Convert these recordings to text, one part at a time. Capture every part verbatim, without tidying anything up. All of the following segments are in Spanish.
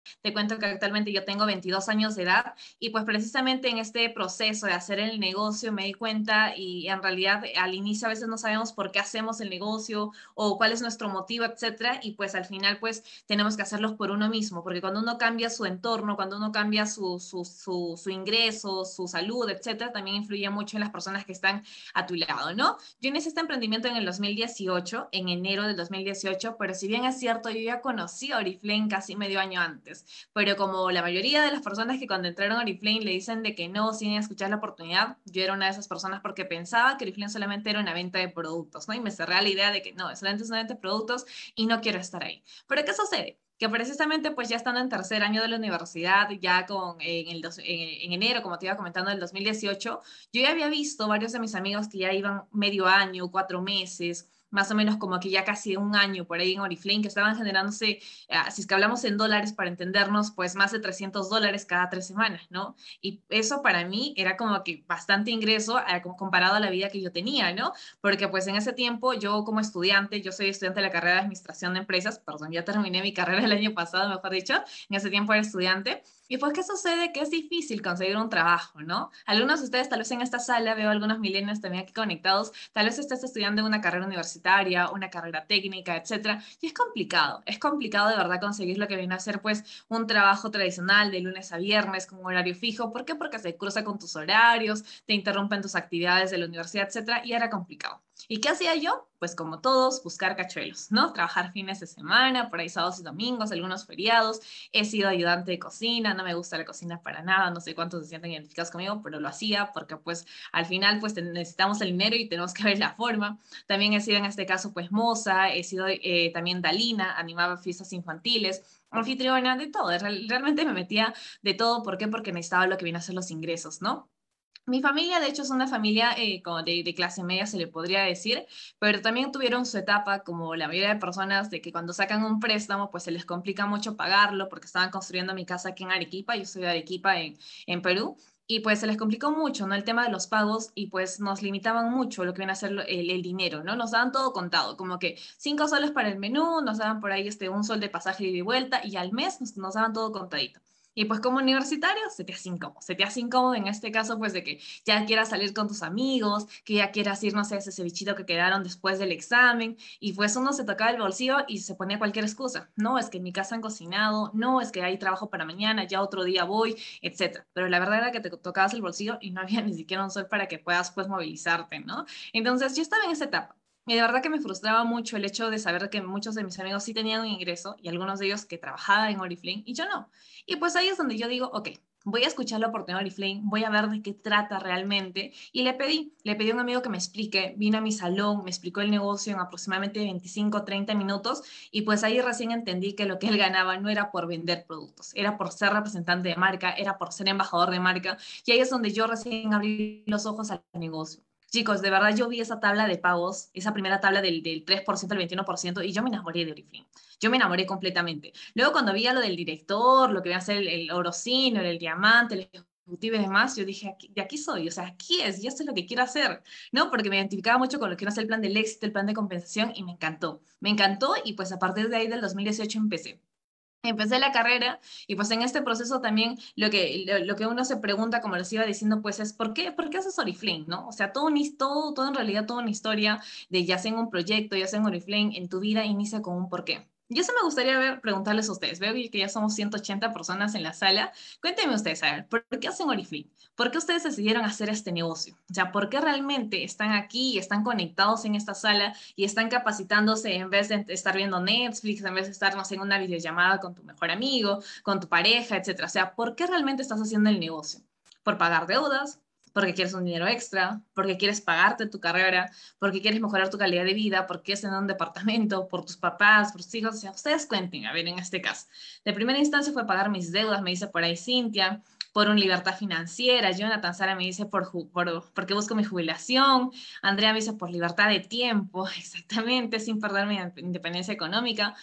Te cuento que actualmente yo tengo veintidós años de edad y pues precisamente en este proceso de hacer el negocio me di cuenta y en realidad al inicio a veces no sabemos por qué hacemos el negocio o cuál es nuestro motivo, etcétera, y pues al final pues tenemos que hacerlos por uno mismo, porque cuando uno cambia su entorno, cuando uno cambia su, su, su, su ingreso, su salud, etcétera, también influye mucho en las personas que están a tu lado, ¿no? Yo inicié este emprendimiento en el dos mil dieciocho, en enero del dos mil dieciocho, pero si bien es cierto, yo ya conocí a Oriflame casi medio año antes, pero como la mayoría de las personas que cuando entraron a Oriflame le dicen de que no, sin escuchar la oportunidad, yo era una de esas personas porque pensaba que Oriflame solamente era una venta de productos, ¿no? Y me cerré a la idea de que no, solamente es una venta de productos y no quiero estar ahí. Pero ¿qué sucede? Que precisamente pues ya estando en tercer año de la universidad, ya con, en, el dos, en, en enero, como te iba comentando, del dos mil dieciocho, yo ya había visto varios de mis amigos que ya iban medio año, cuatro meses, más o menos como que ya casi un año por ahí en Oriflame, que estaban generándose, uh, si es que hablamos en dólares para entendernos, pues más de trescientos dólares cada tres semanas, ¿no? Y eso para mí era como que bastante ingreso uh, comparado a la vida que yo tenía, ¿no? Porque pues en ese tiempo yo como estudiante, yo soy estudiante de la carrera de Administración de Empresas, perdón, ya terminé mi carrera el año pasado, mejor dicho, en ese tiempo era estudiante, y pues, ¿qué sucede? Que es difícil conseguir un trabajo, ¿no? Algunos de ustedes, tal vez en esta sala, veo algunos millennials también aquí conectados, tal vez estés estudiando una carrera universitaria, una carrera técnica, etcétera, y es complicado, es complicado de verdad conseguir lo que viene a ser, pues, un trabajo tradicional de lunes a viernes con un horario fijo. ¿Por qué? Porque se cruza con tus horarios, te interrumpen tus actividades de la universidad, etcétera, y era complicado. ¿Y qué hacía yo? Pues como todos, buscar cachuelos, ¿no? Trabajar fines de semana, por ahí sábados y domingos, algunos feriados. He sido ayudante de cocina, no me gusta la cocina para nada, no sé cuántos se sienten identificados conmigo, pero lo hacía porque pues al final pues necesitamos el dinero y tenemos que ver la forma. También he sido en este caso pues moza, he sido eh, también dalina, animaba fiestas infantiles, anfitriona, de todo. Real, realmente me metía de todo. ¿Por qué? Porque necesitaba lo que viene a ser los ingresos, ¿no? Mi familia, de hecho, es una familia eh, como de, de clase media, se le podría decir, pero también tuvieron su etapa, como la mayoría de personas, de que cuando sacan un préstamo, pues se les complica mucho pagarlo, porque estaban construyendo mi casa aquí en Arequipa, yo soy de Arequipa, en, en Perú, y pues se les complicó mucho, ¿no? El tema de los pagos, y pues nos limitaban mucho lo que viene a ser el, el dinero, ¿no? Nos daban todo contado, como que cinco soles para el menú, nos daban por ahí este, un sol de pasaje y de vuelta, y al mes nos, nos daban todo contadito. Y pues como universitario se te hace incómodo, se te hace incómodo en este caso pues de que ya quieras salir con tus amigos, que ya quieras ir, no sé, a ese cevichito que quedaron después del examen, y pues uno se tocaba el bolsillo y se ponía cualquier excusa. No, es que en mi casa han cocinado, no, es que hay trabajo para mañana, ya otro día voy, etcétera. Pero la verdad era que te tocabas el bolsillo y no había ni siquiera un sol para que puedas pues movilizarte, ¿no? Entonces yo estaba en esa etapa. Y de verdad que me frustraba mucho el hecho de saber que muchos de mis amigos sí tenían un ingreso y algunos de ellos que trabajaban en Oriflame y yo no. Y pues ahí es donde yo digo, ok, voy a escuchar la oportunidad de Oriflame, voy a ver de qué trata realmente. Y le pedí, le pedí a un amigo que me explique, vino a mi salón, me explicó el negocio en aproximadamente veinticinco, treinta minutos, y pues ahí recién entendí que lo que él ganaba no era por vender productos, era por ser representante de marca, era por ser embajador de marca, y ahí es donde yo recién abrí los ojos al negocio. Chicos, de verdad yo vi esa tabla de pagos, esa primera tabla del, del tres por ciento al veintiuno por ciento, y yo me enamoré de Oriflame. Yo me enamoré completamente. Luego cuando vi a lo del director, lo que iba a ser el, el orocino, el, el diamante, el ejecutivo y demás, yo dije, aquí, de aquí soy, o sea, aquí es, y esto es lo que quiero hacer, ¿no? Porque me identificaba mucho con lo que iba a ser el plan del éxito, el plan de compensación, y me encantó. Me encantó, y pues a partir de ahí del dos mil dieciocho empecé. Empecé la carrera y pues en este proceso también lo que, lo, lo que uno se pregunta, como les iba diciendo, pues es ¿por qué, por qué haces Oriflame, no? O sea, todo, un, todo, todo en realidad, toda una historia de ya sea en un proyecto, ya sea en Oriflame, en tu vida inicia con un porqué. Y eso me gustaría ver, preguntarles a ustedes. Veo que ya somos ciento ochenta personas en la sala. Cuéntenme ustedes, a ver, ¿por qué hacen Oriflame? ¿Por qué ustedes decidieron hacer este negocio? O sea, ¿por qué realmente están aquí y están conectados en esta sala y están capacitándose en vez de estar viendo Netflix, en vez de estar, no sé, en una videollamada con tu mejor amigo, con tu pareja, etcétera? O sea, ¿por qué realmente estás haciendo el negocio? ¿Por pagar deudas? Porque quieres un dinero extra, porque quieres pagarte tu carrera, porque quieres mejorar tu calidad de vida, porque quieres tener un departamento, por tus papás, por tus hijos. O sea, ustedes cuenten, a ver, en este caso. De primera instancia fue pagar mis deudas, me dice por ahí Cintia, por una libertad financiera. Jonathan Sara me dice por, por, porque busco mi jubilación. Andrea me dice por libertad de tiempo, exactamente, sin perder mi independencia económica.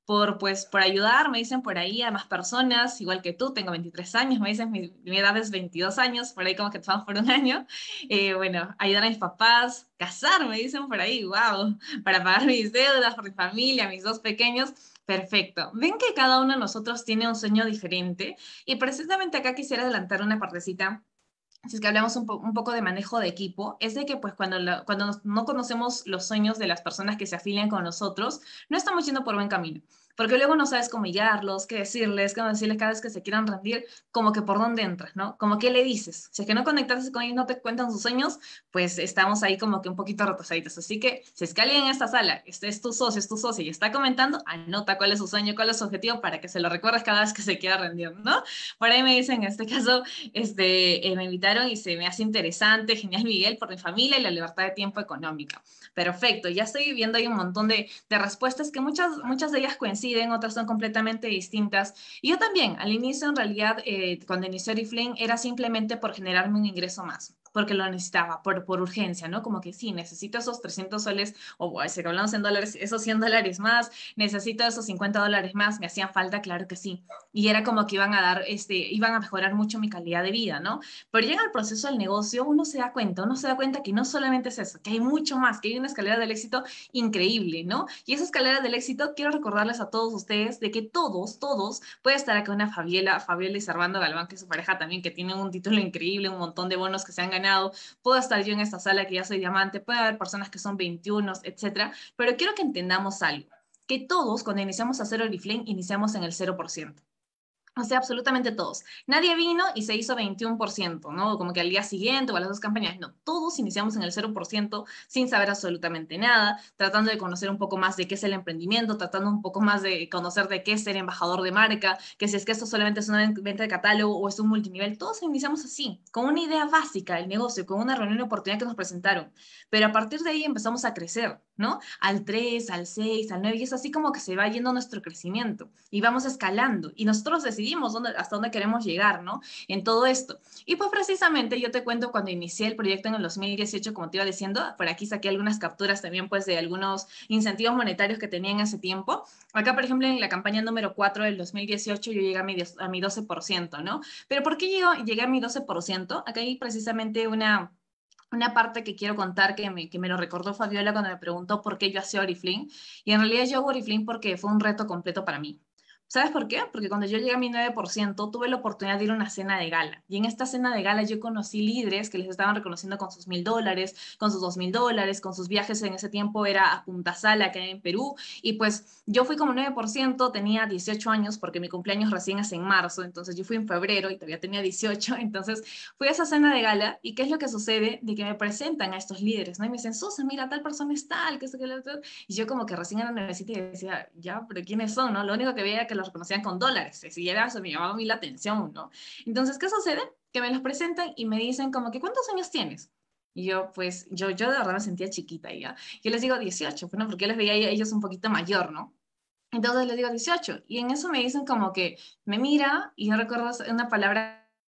por, pues, por ayudar, me dicen por ahí, a más personas, igual que tú, tengo veintitrés años, me dicen, mi, mi edad es veintidós años, por ahí como que estamos por un año. Eh, bueno, ayudar a mis papás, casar, me dicen por ahí, wow, para pagar mis deudas, por mi familia, mis dos pequeños. Perfecto. Ven que cada uno de nosotros tiene un sueño diferente y precisamente acá quisiera adelantar una partecita. Si es que hablamos un, po un, poco de manejo de equipo, es de que pues cuando, la, cuando nos, no conocemos los sueños de las personas que se afilian con nosotros, no estamos yendo por buen camino. Porque luego no sabes cómo guiarlos, qué decirles, cómo decirles cada vez que se quieran rendir, como que por dónde entras, ¿no? Como qué le dices. Si es que no conectarse con ellos, no te cuentan sus sueños, pues estamos ahí como que un poquito retrasaditos. Así que si es que alguien en esta sala, este es tu socio, es tu socio y está comentando, anota cuál es su sueño, cuál es su objetivo para que se lo recuerdes cada vez que se quiera rendir, ¿no? Por ahí me dicen, en este caso, este, eh, me invitaron y se me hace interesante, genial Miguel, por mi familia y la libertad de tiempo económica. Perfecto, ya estoy viendo ahí un montón de, de respuestas que muchas, muchas de ellas coinciden, otras son completamente distintas. Y yo también, al inicio en realidad, eh, cuando inició Oriflame, era simplemente por generarme un ingreso más, porque lo necesitaba, por, por urgencia, ¿no? Como que sí, necesito esos trescientos soles, o bueno, si hablamos en dólares, esos cien dólares más, necesito esos cincuenta dólares más, me hacían falta, claro que sí. Y era como que iban a dar, este, iban a mejorar mucho mi calidad de vida, ¿no? Pero llega el proceso del negocio, uno se da cuenta, uno se da cuenta que no solamente es eso, que hay mucho más, que hay una escalera del éxito increíble, ¿no? Y esa escalera del éxito, quiero recordarles a todos ustedes de que todos, todos, puede estar acá una Fabiola, Fabiola y Servando Galván, que es su pareja también, que tienen un título increíble, un montón de bonos que se han ganado, puedo estar yo en esta sala que ya soy diamante, puede haber personas que son veintiuno, etcétera, pero quiero que entendamos algo, que todos, cuando iniciamos a hacer Oriflame, iniciamos en el cero por ciento. O sea, absolutamente todos. Nadie vino y se hizo veintiuno por ciento, ¿no? Como que al día siguiente o a las dos campañas. No, todos iniciamos en el cero por ciento sin saber absolutamente nada, tratando de conocer un poco más de qué es el emprendimiento, tratando un poco más de conocer de qué es ser embajador de marca, que si es que esto solamente es una venta de catálogo o es un multinivel. Todos iniciamos así, con una idea básica del negocio, con una reunión de oportunidad que nos presentaron. Pero a partir de ahí empezamos a crecer, ¿no? Al tres, al seis, al nueve, y es así como que se va yendo nuestro crecimiento y vamos escalando. Y nosotros decidimos dónde, hasta dónde queremos llegar, ¿no? En todo esto. Y pues precisamente yo te cuento cuando inicié el proyecto en el dos mil dieciocho, como te iba diciendo, por aquí saqué algunas capturas también pues de algunos incentivos monetarios que tenía en ese tiempo. Acá, por ejemplo, en la campaña número cuatro del dos mil dieciocho yo llegué a mi, a mi doce por ciento, ¿no? Pero ¿por qué llego, llegué a mi doce por ciento? Acá hay precisamente una... una parte que quiero contar que me, que me lo recordó Fabiola cuando me preguntó por qué yo hacía Oriflame. Y en realidad yo hago Oriflame porque fue un reto completo para mí. ¿Sabes por qué? Porque cuando yo llegué a mi nueve por ciento, tuve la oportunidad de ir a una cena de gala. Y en esta cena de gala yo conocí líderes que les estaban reconociendo con sus mil dólares, con sus dos mil dólares, con sus viajes en ese tiempo era a Punta Sala, acá en Perú. Y pues yo fui como nueve por ciento, tenía dieciocho años porque mi cumpleaños recién es en marzo. Entonces yo fui en febrero y todavía tenía dieciocho. Entonces fui a esa cena de gala y ¿qué es lo que sucede? De que me presentan a estos líderes, ¿no? Y me dicen, Susan, mira, tal persona es tal, que esto, que lo otro. Y yo como que recién era universidad y decía, ya, pero ¿quiénes son, no? Lo único que veía era que los reconocían con dólares, si era eso me llamaba a mí la atención, ¿no? Entonces, ¿qué sucede? Que me los presentan y me dicen como que, ¿cuántos años tienes? Y yo, pues, yo, yo de verdad me sentía chiquita ya. Yo les digo dieciocho, bueno, porque yo les veía a ellos un poquito mayor, ¿no? Entonces les digo dieciocho, y en eso me dicen como que me mira, y yo recuerdo una palabra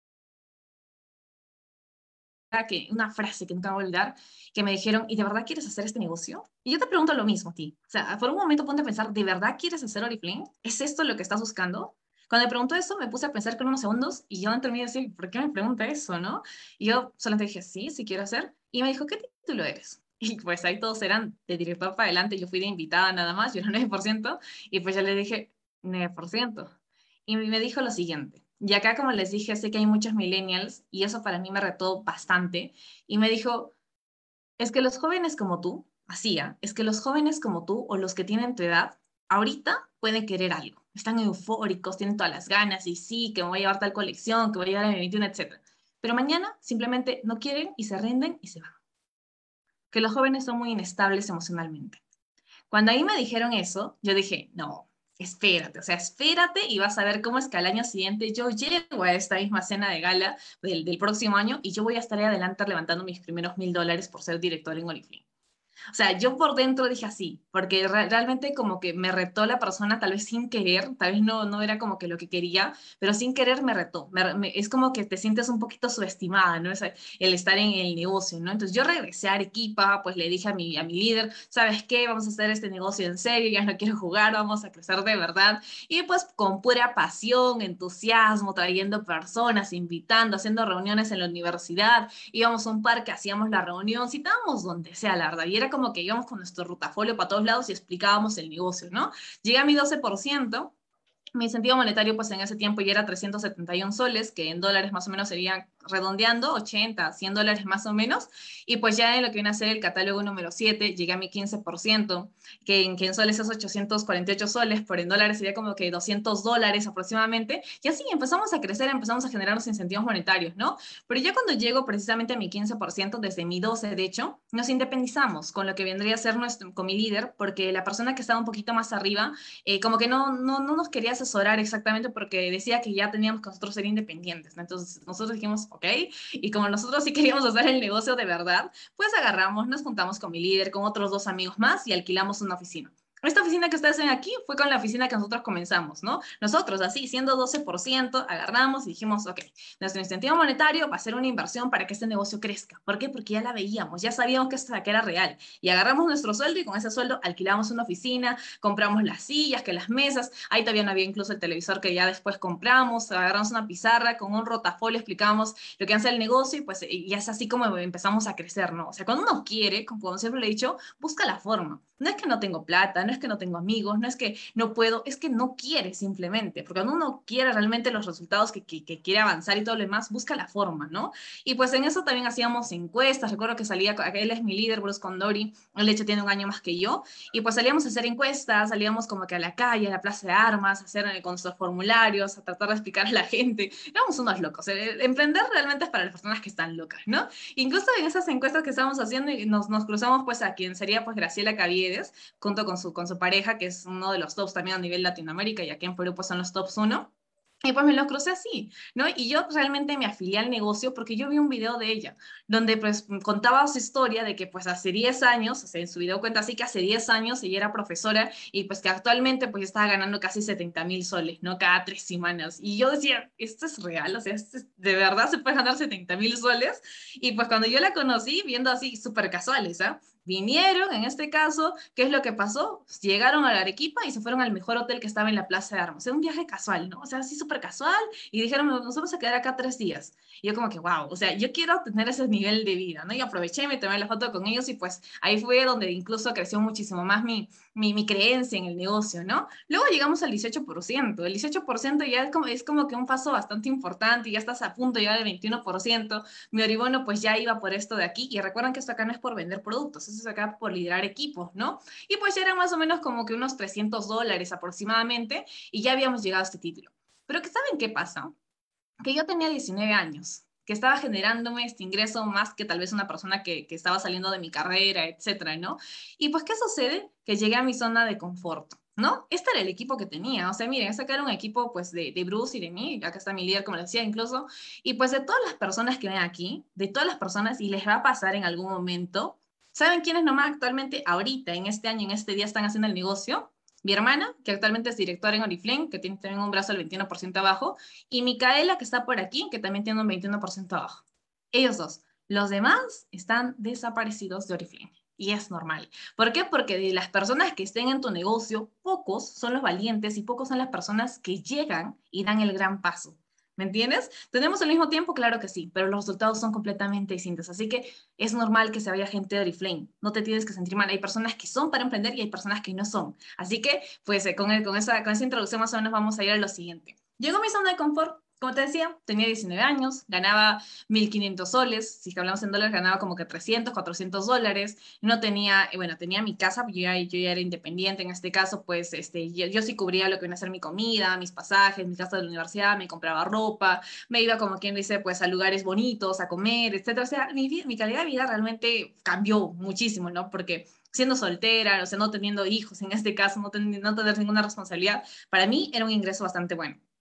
que, una frase que nunca me voy a olvidar, que me dijeron, ¿y de verdad quieres hacer este negocio? Y yo te pregunto lo mismo a ti. O sea, por un momento ponte a pensar, ¿de verdad quieres hacer Oriflame? ¿Es esto lo que estás buscando? Cuando me preguntó eso, me puse a pensar con unos segundos y yo dentro de mí decía, ¿por qué me pregunta eso, no? Y yo solamente dije, sí, sí quiero hacer. Y me dijo, ¿qué título eres? Y pues ahí todos eran de director para adelante, yo fui de invitada nada más, yo era nueve por ciento, y pues yo le dije, nueve por ciento. Y me dijo lo siguiente, y acá como les dije, sé que hay muchos millennials, y eso para mí me retó bastante, y me dijo, es que los jóvenes como tú, hacía, es que los jóvenes como tú o los que tienen tu edad, ahorita pueden querer algo. Están eufóricos, tienen todas las ganas y sí, que me voy a llevar tal colección, que voy a llevar a mi veintiuno, etcétera. Pero mañana simplemente no quieren y se rinden y se van. Que los jóvenes son muy inestables emocionalmente. Cuando ahí me dijeron eso, yo dije, no, espérate, o sea, espérate y vas a ver cómo es que al año siguiente yo llego a esta misma cena de gala del, del próximo año y yo voy a estar ahí adelante levantando mis primeros mil dólares por ser director en Oriflame. O sea, yo por dentro dije así, porque re realmente como que me retó la persona, tal vez sin querer, tal vez no, no era como que lo que quería, pero sin querer me retó. Me, me, es como que te sientes un poquito subestimada, ¿no? Es el estar en el negocio, ¿no? Entonces yo regresé a Arequipa, pues le dije a mi, a mi líder, ¿sabes qué? Vamos a hacer este negocio en serio, ya no quiero jugar, vamos a crecer de verdad. Y pues con pura pasión, entusiasmo, trayendo personas, invitando, haciendo reuniones en la universidad, íbamos a un parque, hacíamos la reunión, citábamos donde sea, la verdad, y era como que íbamos con nuestro rutafolio para todos lados y explicábamos el negocio, ¿no? Llegué a mi doce por ciento. Mi incentivo monetario, pues en ese tiempo ya era trescientos setenta y uno soles, que en dólares más o menos sería redondeando, ochenta, cien dólares más o menos. Y pues ya en lo que viene a ser el catálogo número siete, llegué a mi quince por ciento, que en, que en soles es ochocientos cuarenta y ocho soles, pero en dólares sería como que doscientos dólares aproximadamente. Y así empezamos a crecer, empezamos a generar los incentivos monetarios, ¿no? Pero ya cuando llego precisamente a mi quince por ciento, desde mi doce de hecho, nos independizamos con lo que vendría a ser nuestro, con mi líder, porque la persona que estaba un poquito más arriba, eh, como que no, no, no nos quería asesorar exactamente porque decía que ya teníamos que nosotros ser independientes, ¿no? Entonces nosotros dijimos, ok, y como nosotros sí queríamos hacer el negocio de verdad, pues agarramos, nos juntamos con mi líder, con otros dos amigos más y alquilamos una oficina. Esta oficina que ustedes ven aquí fue con la oficina que nosotros comenzamos, ¿no? Nosotros, así, siendo doce por ciento, agarramos y dijimos, ok, nuestro incentivo monetario va a ser una inversión para que este negocio crezca. ¿Por qué? Porque ya la veíamos, ya sabíamos que esta que era real. Y agarramos nuestro sueldo y con ese sueldo alquilamos una oficina, compramos las sillas, que las mesas, ahí todavía no había incluso el televisor que ya después compramos, agarramos una pizarra, con un rotafolio explicamos lo que hace el negocio y pues y es así como empezamos a crecer, ¿no? O sea, cuando uno quiere, como siempre le he dicho, busca la forma. No es que no tengo plata, no es que no tengo amigos, no es que no puedo, es que no quiere simplemente, porque cuando uno quiere realmente los resultados que, que, que quiere avanzar y todo lo demás, busca la forma, ¿no? Y pues en eso también hacíamos encuestas, recuerdo que salía, él es mi líder, Bruce Condori, él de hecho tiene un año más que yo, y pues salíamos a hacer encuestas, salíamos como que a la calle, a la plaza de armas, a hacer con nuestros formularios, a tratar de explicar a la gente, éramos unos locos, el emprender realmente es para las personas que están locas, ¿no? Incluso en esas encuestas que estábamos haciendo, nos, nos cruzamos pues a quien sería pues Graciela Caviedes, junto con su, con su pareja, que es uno de los tops también a nivel Latinoamérica, y aquí en Perú pues son los tops uno. Y pues me los crucé así, ¿no? Y yo realmente me afilié al negocio porque yo vi un video de ella, donde pues contaba su historia de que pues hace diez años, o sea, en su video cuenta así que hace diez años ella era profesora y pues que actualmente pues estaba ganando casi setenta mil soles, ¿no? Cada tres semanas. Y yo decía, ¿esto es real? O sea, ¿esto es, ¿de verdad se puede ganar setenta mil soles? Y pues cuando yo la conocí, viendo así súper casuales, ¿ah? ¿eh? Vinieron, en este caso, ¿qué es lo que pasó? Llegaron a la Arequipa y se fueron al mejor hotel que estaba en la Plaza de Armas. Era un viaje casual, ¿no? O sea, así súper casual. Y dijeron, nos vamos a quedar acá tres días. Y yo como que, wow, o sea, yo quiero tener ese nivel de vida, ¿no? Y aproveché, me tomé la foto con ellos y pues ahí fue donde incluso creció muchísimo más mi, mi, mi creencia en el negocio, ¿no? Luego llegamos al dieciocho por ciento. El dieciocho por ciento ya es como, es como que un paso bastante importante y ya estás a punto ya del veintiuno por ciento. Mi Oribono pues ya iba por esto de aquí. Y recuerden que esto acá no es por vender productos, eso es acá por liderar equipos, ¿no? Y pues ya eran más o menos como que unos trescientos dólares aproximadamente y ya habíamos llegado a este título. Pero que ¿saben qué pasa? Que yo tenía diecinueve años, que estaba generándome este ingreso más que tal vez una persona que, que estaba saliendo de mi carrera, etcétera, ¿no? Y pues, ¿qué sucede? Que llegué a mi zona de confort, ¿no? Este era el equipo que tenía, o sea, miren, ese acá era un equipo, pues, de, de Bruce y de mí, acá está mi líder, como les decía, incluso, y pues de todas las personas que ven aquí, de todas las personas, y les va a pasar en algún momento, ¿saben quiénes nomás actualmente, ahorita, en este año, en este día, están haciendo el negocio? Mi hermana, que actualmente es directora en Oriflame, que tiene también un brazo al veintiuno por ciento abajo, y Micaela, que está por aquí, que también tiene un veintiuno por ciento abajo. Ellos dos. Los demás están desaparecidos de Oriflame. Y es normal. ¿Por qué? Porque de las personas que estén en tu negocio, pocos son los valientes y pocos son las personas que llegan y dan el gran paso. ¿Me entiendes? ¿Tenemos el mismo tiempo? Claro que sí, pero los resultados son completamente distintos. Así que es normal que se vaya gente de Oriflame. No te tienes que sentir mal. Hay personas que son para emprender y hay personas que no son. Así que, pues, eh, con, el, con, esa, con esa introducción más o menos vamos a ir a lo siguiente. Llegó mi zona de confort. Como te decía, tenía diecinueve años, ganaba mil quinientos soles, si hablamos en dólares, ganaba como que trescientos, cuatrocientos dólares, no tenía, bueno, tenía mi casa, yo ya, yo ya era independiente en este caso, pues este, yo, yo sí cubría lo que iba a ser mi comida, mis pasajes, mi casa de la universidad, me compraba ropa, me iba como quien dice, pues a lugares bonitos, a comer, etcétera. O sea, mi, mi calidad de vida realmente cambió muchísimo, ¿no? Porque siendo soltera, o sea, no teniendo hijos en este caso, no, ten, no tener ninguna responsabilidad, para mí era un ingreso bastante bueno.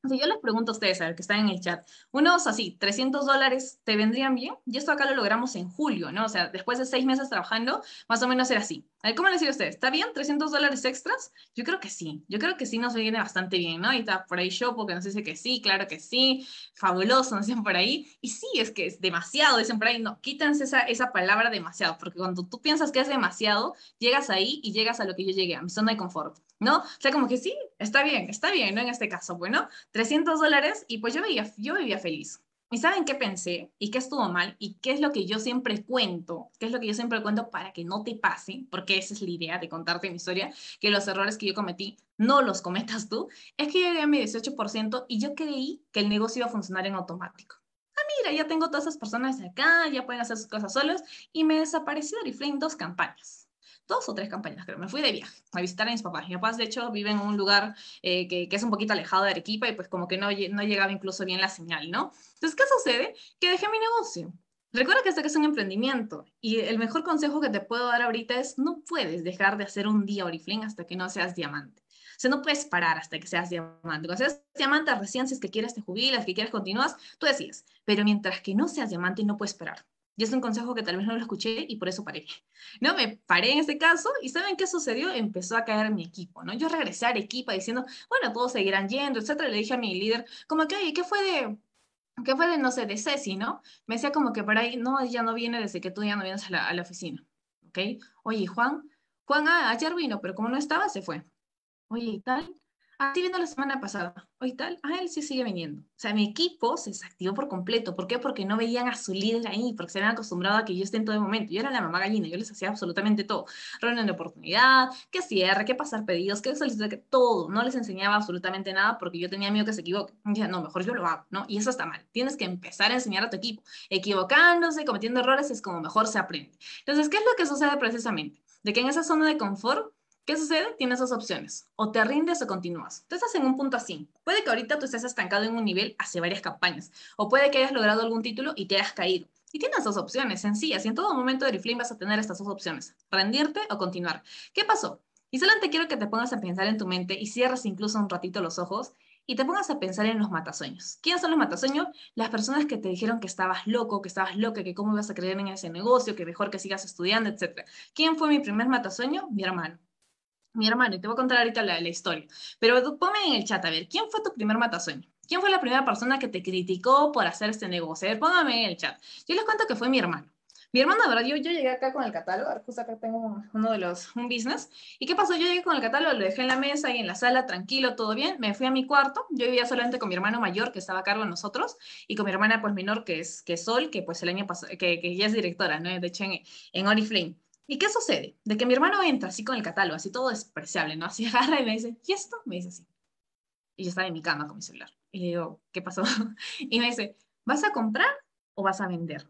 Si yo les pregunto a ustedes, a ver, que están en el chat, unos así, trescientos dólares, ¿te vendrían bien? Y esto acá lo logramos en julio, ¿no? O sea, después de seis meses trabajando, más o menos era así. A ver, ¿cómo les digo a ustedes? ¿Está bien? ¿trescientos dólares extras? Yo creo que sí. Yo creo que sí nos viene bastante bien, ¿no? Y está por ahí Shopo que nos dice que sí, claro que sí. Fabuloso, nos dicen por ahí. Y sí, es que es demasiado, dicen por ahí. No, quítense esa, esa palabra demasiado, porque cuando tú piensas que es demasiado, llegas ahí y llegas a lo que yo llegué, a mi zona de confort, ¿no? O sea, como que sí, está bien, está bien, ¿no? En este caso, bueno, trescientos dólares y pues yo vivía, yo vivía feliz. ¿Y saben qué pensé? ¿Y qué estuvo mal? ¿Y qué es lo que yo siempre cuento? ¿Qué es lo que yo siempre cuento para que no te pase? Porque esa es la idea de contarte mi historia, que los errores que yo cometí no los cometas tú. Es que yo llegué a mi dieciocho por ciento y yo creí que el negocio iba a funcionar en automático. Ah, mira, ya tengo todas esas personas acá, ya pueden hacer sus cosas solos y me desapareció Oriflame en dos campañas. Dos o tres campañas, creo. Me fui de viaje a visitar a mis papás. Mis papás, de hecho, viven en un lugar eh, que, que, es un poquito alejado de Arequipa y pues como que no, no llegaba incluso bien la señal, ¿no? Entonces, ¿qué sucede? Que dejé mi negocio. Recuerda que este que es un emprendimiento y el mejor consejo que te puedo dar ahorita es no puedes dejar de hacer un día Oriflame hasta que no seas diamante. O sea, no puedes parar hasta que seas diamante. Cuando seas diamante, recién si es que quieres te jubilas, que quieres continúas, tú decides. Pero mientras que no seas diamante, no puedes parar. Y es un consejo que tal vez no lo escuché y por eso paré. No, me paré en este caso y ¿saben qué sucedió? Empezó a caer mi equipo, ¿no? Yo regresé a Arequipa diciendo, bueno, todos seguirán yendo, etcétera. Le dije a mi líder, como que, oye, ¿qué fue de, qué fue de, no sé, de Ceci, ¿no? Me decía como que por ahí, no, ella no viene desde que tú ya no vienes a la, a la oficina, ¿ok? Oye, Juan, Juan, ah, ayer vino, pero como no estaba, se fue. Oye, ¿y tal? Ah, sí, vino la semana pasada. Oye, ¿tal? Ah, él sí sigue viniendo. O sea, mi equipo se desactivó por completo. ¿Por qué? Porque no veían a su líder ahí, porque se habían acostumbrado a que yo esté en todo momento. Yo era la mamá gallina, yo les hacía absolutamente todo. Reunión de oportunidad, que cierre, que pasar pedidos, que solicitar, que todo. No les enseñaba absolutamente nada porque yo tenía miedo que se equivoque. Y dije, no, mejor yo lo hago, ¿no? Y eso está mal. Tienes que empezar a enseñar a tu equipo. Equivocándose, cometiendo errores, es como mejor se aprende. Entonces, ¿qué es lo que sucede precisamente? De que en esa zona de confort ¿qué sucede? Tienes dos opciones. O te rindes o continúas. Tú estás en un punto así. Puede que ahorita tú estés estancado en un nivel hace varias campañas. O puede que hayas logrado algún título y te hayas caído. Y tienes dos opciones sencillas. Y en todo momento de Oriflame vas a tener estas dos opciones. Rendirte o continuar. ¿Qué pasó? Y solamente quiero que te pongas a pensar en tu mente y cierres incluso un ratito los ojos y te pongas a pensar en los matasueños. ¿Quiénes son los matasueños? Las personas que te dijeron que estabas loco, que estabas loca, que cómo ibas a creer en ese negocio, que mejor que sigas estudiando, etcétera. ¿Quién fue mi primer matasueño? Mi hermano. Mi hermano, y te voy a contar ahorita la, la historia. Pero tú ponme en el chat, a ver, ¿quién fue tu primer matasueño? ¿Quién fue la primera persona que te criticó por hacer este negocio? A ver, póngame en el chat. Yo les cuento que fue mi hermano. Mi hermano, de verdad, yo, yo llegué acá con el catálogo, a ver, justo acá tengo uno de los, un business. ¿Y qué pasó? Yo llegué con el catálogo, lo dejé en la mesa y en la sala, tranquilo, todo bien. Me fui a mi cuarto, yo vivía solamente con mi hermano mayor, que estaba a cargo de nosotros, y con mi hermana, pues, menor, que es, que es Sol, que pues el año pasado, que, que ya es directora, ¿no? De hecho, en, en Oriflame. ¿Y qué sucede? De que mi hermano entra así con el catálogo, así todo despreciable, ¿no? Así agarra y me dice, ¿y esto? Me dice así. Y yo estaba en mi cama con mi celular. Y le digo, ¿qué pasó? Y me dice, ¿vas a comprar o vas a vender?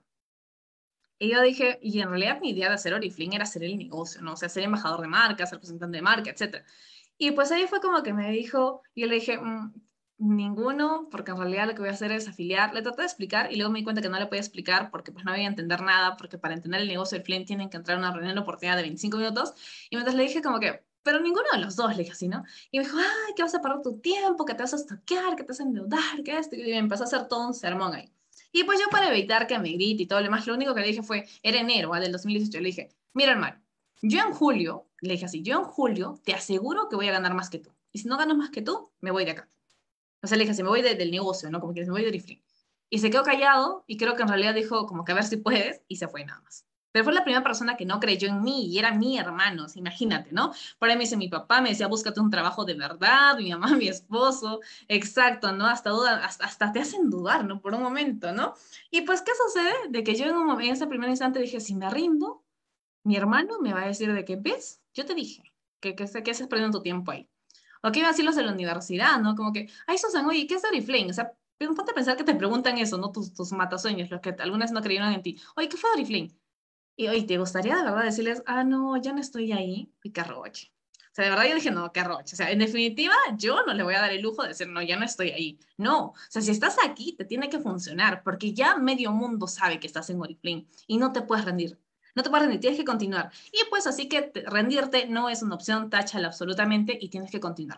Y yo dije, y en realidad mi idea de hacer Oriflame era hacer el negocio, ¿no? O sea, ser embajador de marca, ser representante de marca, etcétera. Y pues ahí fue como que me dijo, y yo le dije, mm, ninguno, porque en realidad lo que voy a hacer es afiliar. Le traté de explicar y luego me di cuenta que no le podía explicar porque pues no voy a entender nada, porque para entender el negocio del Flame tienen que entrar a una reunión de oportunidad de veinticinco minutos. Y mientras le dije como que, pero ninguno de los dos, le dije así, ¿no? Y me dijo, ay, que vas a perder tu tiempo, que te vas a estoquear, que te vas a endeudar, que esto. Y me empezó a hacer todo un sermón ahí. Y pues yo para evitar que me grite y todo lo demás, lo único que le dije fue, era enero, ¿vale? Del dos mil dieciocho, le dije, mira hermano, yo en julio, le dije así, yo en julio te aseguro que voy a ganar más que tú. Y si no gano más que tú, me voy de acá. O sea, le dije así, me voy de, del negocio, ¿no? Como que me voy de Oriflame. Y se quedó callado y creo que en realidad dijo como que a ver si puedes y se fue nada más. Pero fue la primera persona que no creyó en mí y era mi hermano, imagínate, ¿no? Por ahí me dice mi papá, me decía, búscate un trabajo de verdad, mi mamá, mi esposo, exacto, ¿no? Hasta, duda, hasta, hasta te hacen dudar, ¿no? Por un momento, ¿no? Y pues, ¿qué sucede? De que yo en, un, en ese primer instante dije, si me rindo, mi hermano me va a decir de que, ¿ves? Yo te dije que, que, que haces perdiendo tu tiempo ahí. O qué iban a decir los de la universidad, ¿no? Como que, ay, Susan, oye, ¿qué es Oriflame? O sea, ponte a pensar que te preguntan eso, ¿no? Tus, tus matasueños, los que algunas no creyeron en ti. Oye, ¿qué fue Oriflame? Y oye, ¿te gustaría de verdad decirles, ah, no, ya no estoy ahí? Y qué arroche. O sea, de verdad yo dije, no, qué arroche. O sea, en definitiva, yo no le voy a dar el lujo de decir, no, ya no estoy ahí. No, o sea, si estás aquí, te tiene que funcionar, porque ya medio mundo sabe que estás en Oriflame y no te puedes rendir. No te puedes rendir, tienes que continuar. Y pues así que te, rendirte no es una opción, táchala absolutamente y tienes que continuar.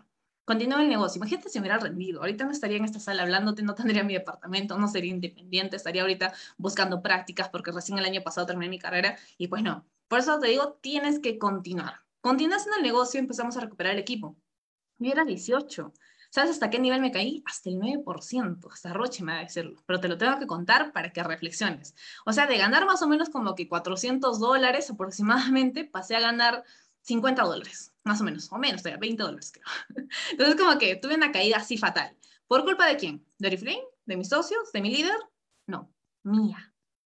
Continúo el negocio. Imagínate si me hubiera rendido. Ahorita no estaría en esta sala hablándote, no tendría mi departamento, no sería independiente, estaría ahorita buscando prácticas porque recién el año pasado terminé mi carrera y pues no. Por eso te digo, tienes que continuar. Continúas en el negocio, empezamos a recuperar el equipo. Yo era dieciocho. ¿Sabes hasta qué nivel me caí? Hasta el nueve por ciento. Hasta Roche me va a decirlo. Pero te lo tengo que contar para que reflexiones. O sea, de ganar más o menos como que cuatrocientos dólares aproximadamente, pasé a ganar cincuenta dólares. Más o menos. O menos, todavía, veinte dólares creo. Entonces como que tuve una caída así fatal. ¿Por culpa de quién? ¿De Oriflame? ¿De mis socios? ¿De mi líder? No, mía.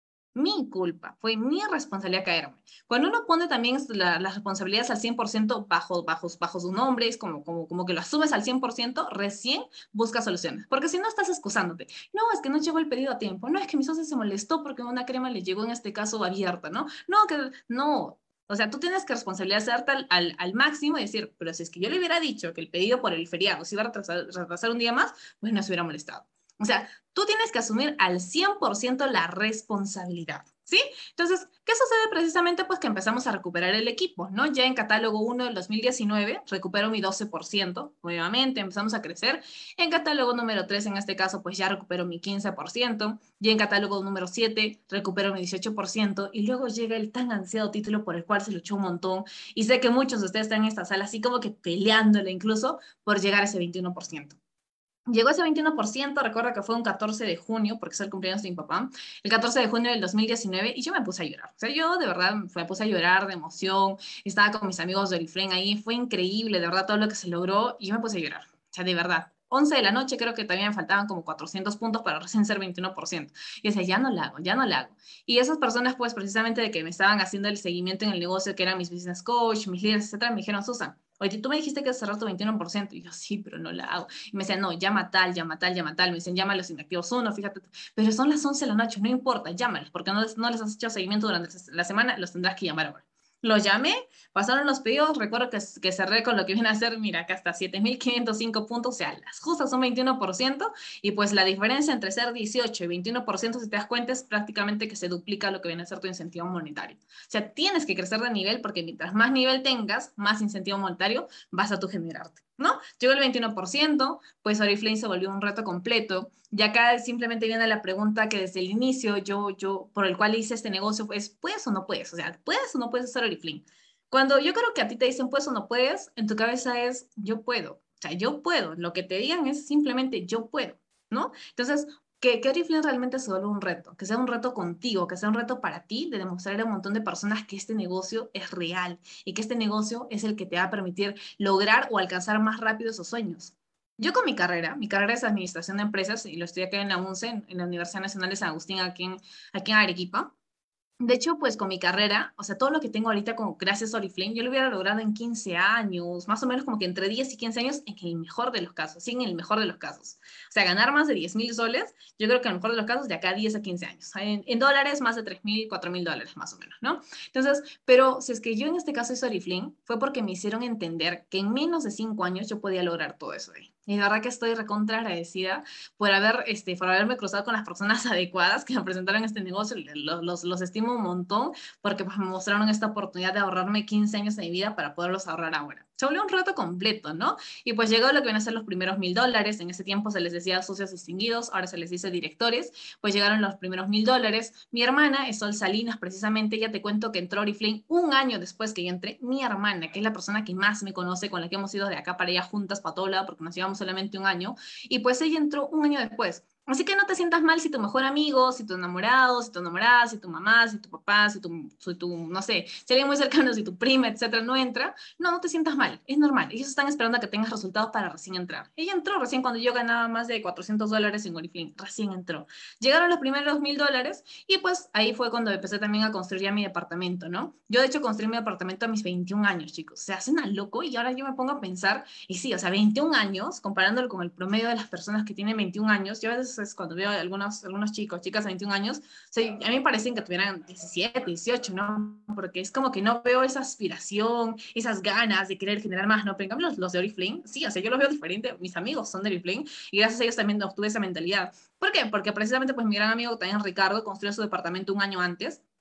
Mi culpa, fue mi responsabilidad caerme. Cuando uno pone también la, las responsabilidades al cien por ciento bajo, bajo, bajo sus nombres, como, como, como que lo asumes al cien por ciento, recién buscas soluciones. Porque si no estás excusándote, no, es que no llegó el pedido a tiempo, no, es que mi socio se molestó porque una crema le llegó en este caso abierta, ¿no? No, que no. O sea, tú tienes que responsabilizarte al, al, al máximo y decir, pero si es que yo le hubiera dicho que el pedido por el feriado se iba a retrasar, retrasar un día más, pues no se hubiera molestado. O sea, tú tienes que asumir al cien por ciento la responsabilidad, ¿sí? Entonces, ¿qué sucede precisamente? Pues que empezamos a recuperar el equipo, ¿no? Ya en catálogo uno del dos mil diecinueve recupero mi doce por ciento, nuevamente empezamos a crecer. En catálogo número tres, en este caso, pues ya recupero mi quince por ciento. Y en catálogo número siete recupero mi dieciocho por ciento. Y luego llega el tan ansiado título por el cual se luchó un montón. Y sé que muchos de ustedes están en esta sala así como que peleándole incluso por llegar a ese veintiuno por ciento. Llegó ese veintiuno por ciento, recuerda que fue un catorce de junio, porque es el cumpleaños de mi papá, el catorce de junio del dos mil diecinueve, y yo me puse a llorar. O sea, yo de verdad me puse a llorar de emoción, estaba con mis amigos de Oriflame ahí, fue increíble, de verdad, todo lo que se logró, y yo me puse a llorar. O sea, de verdad. once de la noche, creo que también me faltaban como cuatrocientos puntos para recién ser veintiuno por ciento. Y decía, ya no lo hago, ya no lo hago. Y esas personas, pues, precisamente de que me estaban haciendo el seguimiento en el negocio, que eran mis business coach, mis líderes, etcétera, me dijeron, Susan, oye, tú me dijiste que cerrar tu veintiuno por ciento. Y yo, sí, pero no la hago. Y me decían, no, llama tal, llama tal, llama tal. Me dicen, llama a los inactivos uno, fíjate. Pero son las once de la noche, no importa, llámalos, porque no les, no les has hecho seguimiento durante la semana, los tendrás que llamar ahora. Los llamé, pasaron los pedidos, recuerdo que, que cerré con lo que viene a ser, mira, acá está siete mil quinientos cinco puntos, o sea, las justas son veintiuno por ciento, y pues la diferencia entre ser dieciocho y veintiuno por ciento, si te das cuenta, es prácticamente que se duplica lo que viene a ser tu incentivo monetario. O sea, tienes que crecer de nivel, porque mientras más nivel tengas, más incentivo monetario vas a tú generarte, ¿no? Llegó el veintiuno por ciento, pues Oriflame se volvió un reto completo, y acá simplemente viene la pregunta que desde el inicio yo, yo, por el cual hice este negocio, es, ¿puedes o no puedes? O sea, ¿puedes o no puedes hacer Oriflame? Cuando yo creo que a ti te dicen, ¿puedes o no puedes? En tu cabeza es, yo puedo. O sea, yo puedo. Lo que te digan es simplemente, yo puedo, ¿no? Entonces, que, que Oriflame realmente se vuelva un reto, que sea un reto contigo, que sea un reto para ti, de demostrarle a un montón de personas que este negocio es real y que este negocio es el que te va a permitir lograr o alcanzar más rápido esos sueños. Yo con mi carrera, mi carrera es Administración de Empresas y lo estoy acá en la UNCE, en, en la Universidad Nacional de San Agustín, aquí en, aquí en Arequipa. De hecho, pues con mi carrera, o sea, todo lo que tengo ahorita como gracias a Oriflame, yo lo hubiera logrado en quince años, más o menos como que entre diez y quince años, en el mejor de los casos, sí, en el mejor de los casos. O sea, ganar más de diez mil soles, yo creo que en el mejor de los casos, de acá a diez a quince años. En, en dólares, más de tres mil, cuatro mil dólares, más o menos, ¿no? Entonces, pero si es que yo en este caso hice Oriflame, fue porque me hicieron entender que en menos de cinco años yo podía lograr todo eso ahí. Y de verdad que estoy recontra agradecida por, haber, este, por haberme cruzado con las personas adecuadas que me presentaron este negocio. Los, los, los estimo un montón porque pues, me mostraron esta oportunidad de ahorrarme quince años de mi vida para poderlos ahorrar ahora. Se volvió un reto completo, ¿no? Y pues llegó lo que viene a ser los primeros mil dólares. En ese tiempo se les decía socios distinguidos, ahora se les dice directores. Pues llegaron los primeros mil dólares. Mi hermana, Sol Salinas, precisamente, ya te cuento que entró a Oriflame un año después que yo entré. Mi hermana, que es la persona que más me conoce, con la que hemos ido de acá para allá juntas para todo lado, porque nos llevamos solamente un año. Y pues ella entró un año después. Así que no te sientas mal si tu mejor amigo, si tu enamorado, si tu enamorada, si tu mamá, si tu papá, si tu, si tu no sé, si alguien muy cercano, si tu prima, etcétera, no entra. No, no te sientas mal, es normal. Ellos están esperando a que tengas resultados para recién entrar. Ella entró recién cuando yo ganaba más de cuatrocientos dólares en Oriflame, recién entró. Llegaron los primeros mil dólares y pues ahí fue cuando empecé también a construir ya mi departamento, ¿no? Yo de hecho construí mi departamento a mis veintiún años, chicos. Se hacen a loco y ahora yo me pongo a pensar, y sí, o sea, veintiún años, comparándolo con el promedio de las personas que tienen veintiún años, yo a veces es cuando veo a algunos, algunos chicos, chicas de veintiún años, o sea, a mí me parecen que tuvieran diecisiete, dieciocho, ¿no? Porque es como que no veo esa aspiración, esas ganas de querer generar más, ¿no? Pero en cambio los, los de Oriflame, sí, o sea, yo los veo diferente, mis amigos son de Oriflame, y gracias a ellos también obtuve esa mentalidad. ¿Por qué? Porque precisamente pues mi gran amigo también Ricardo construyó su departamento un año antes,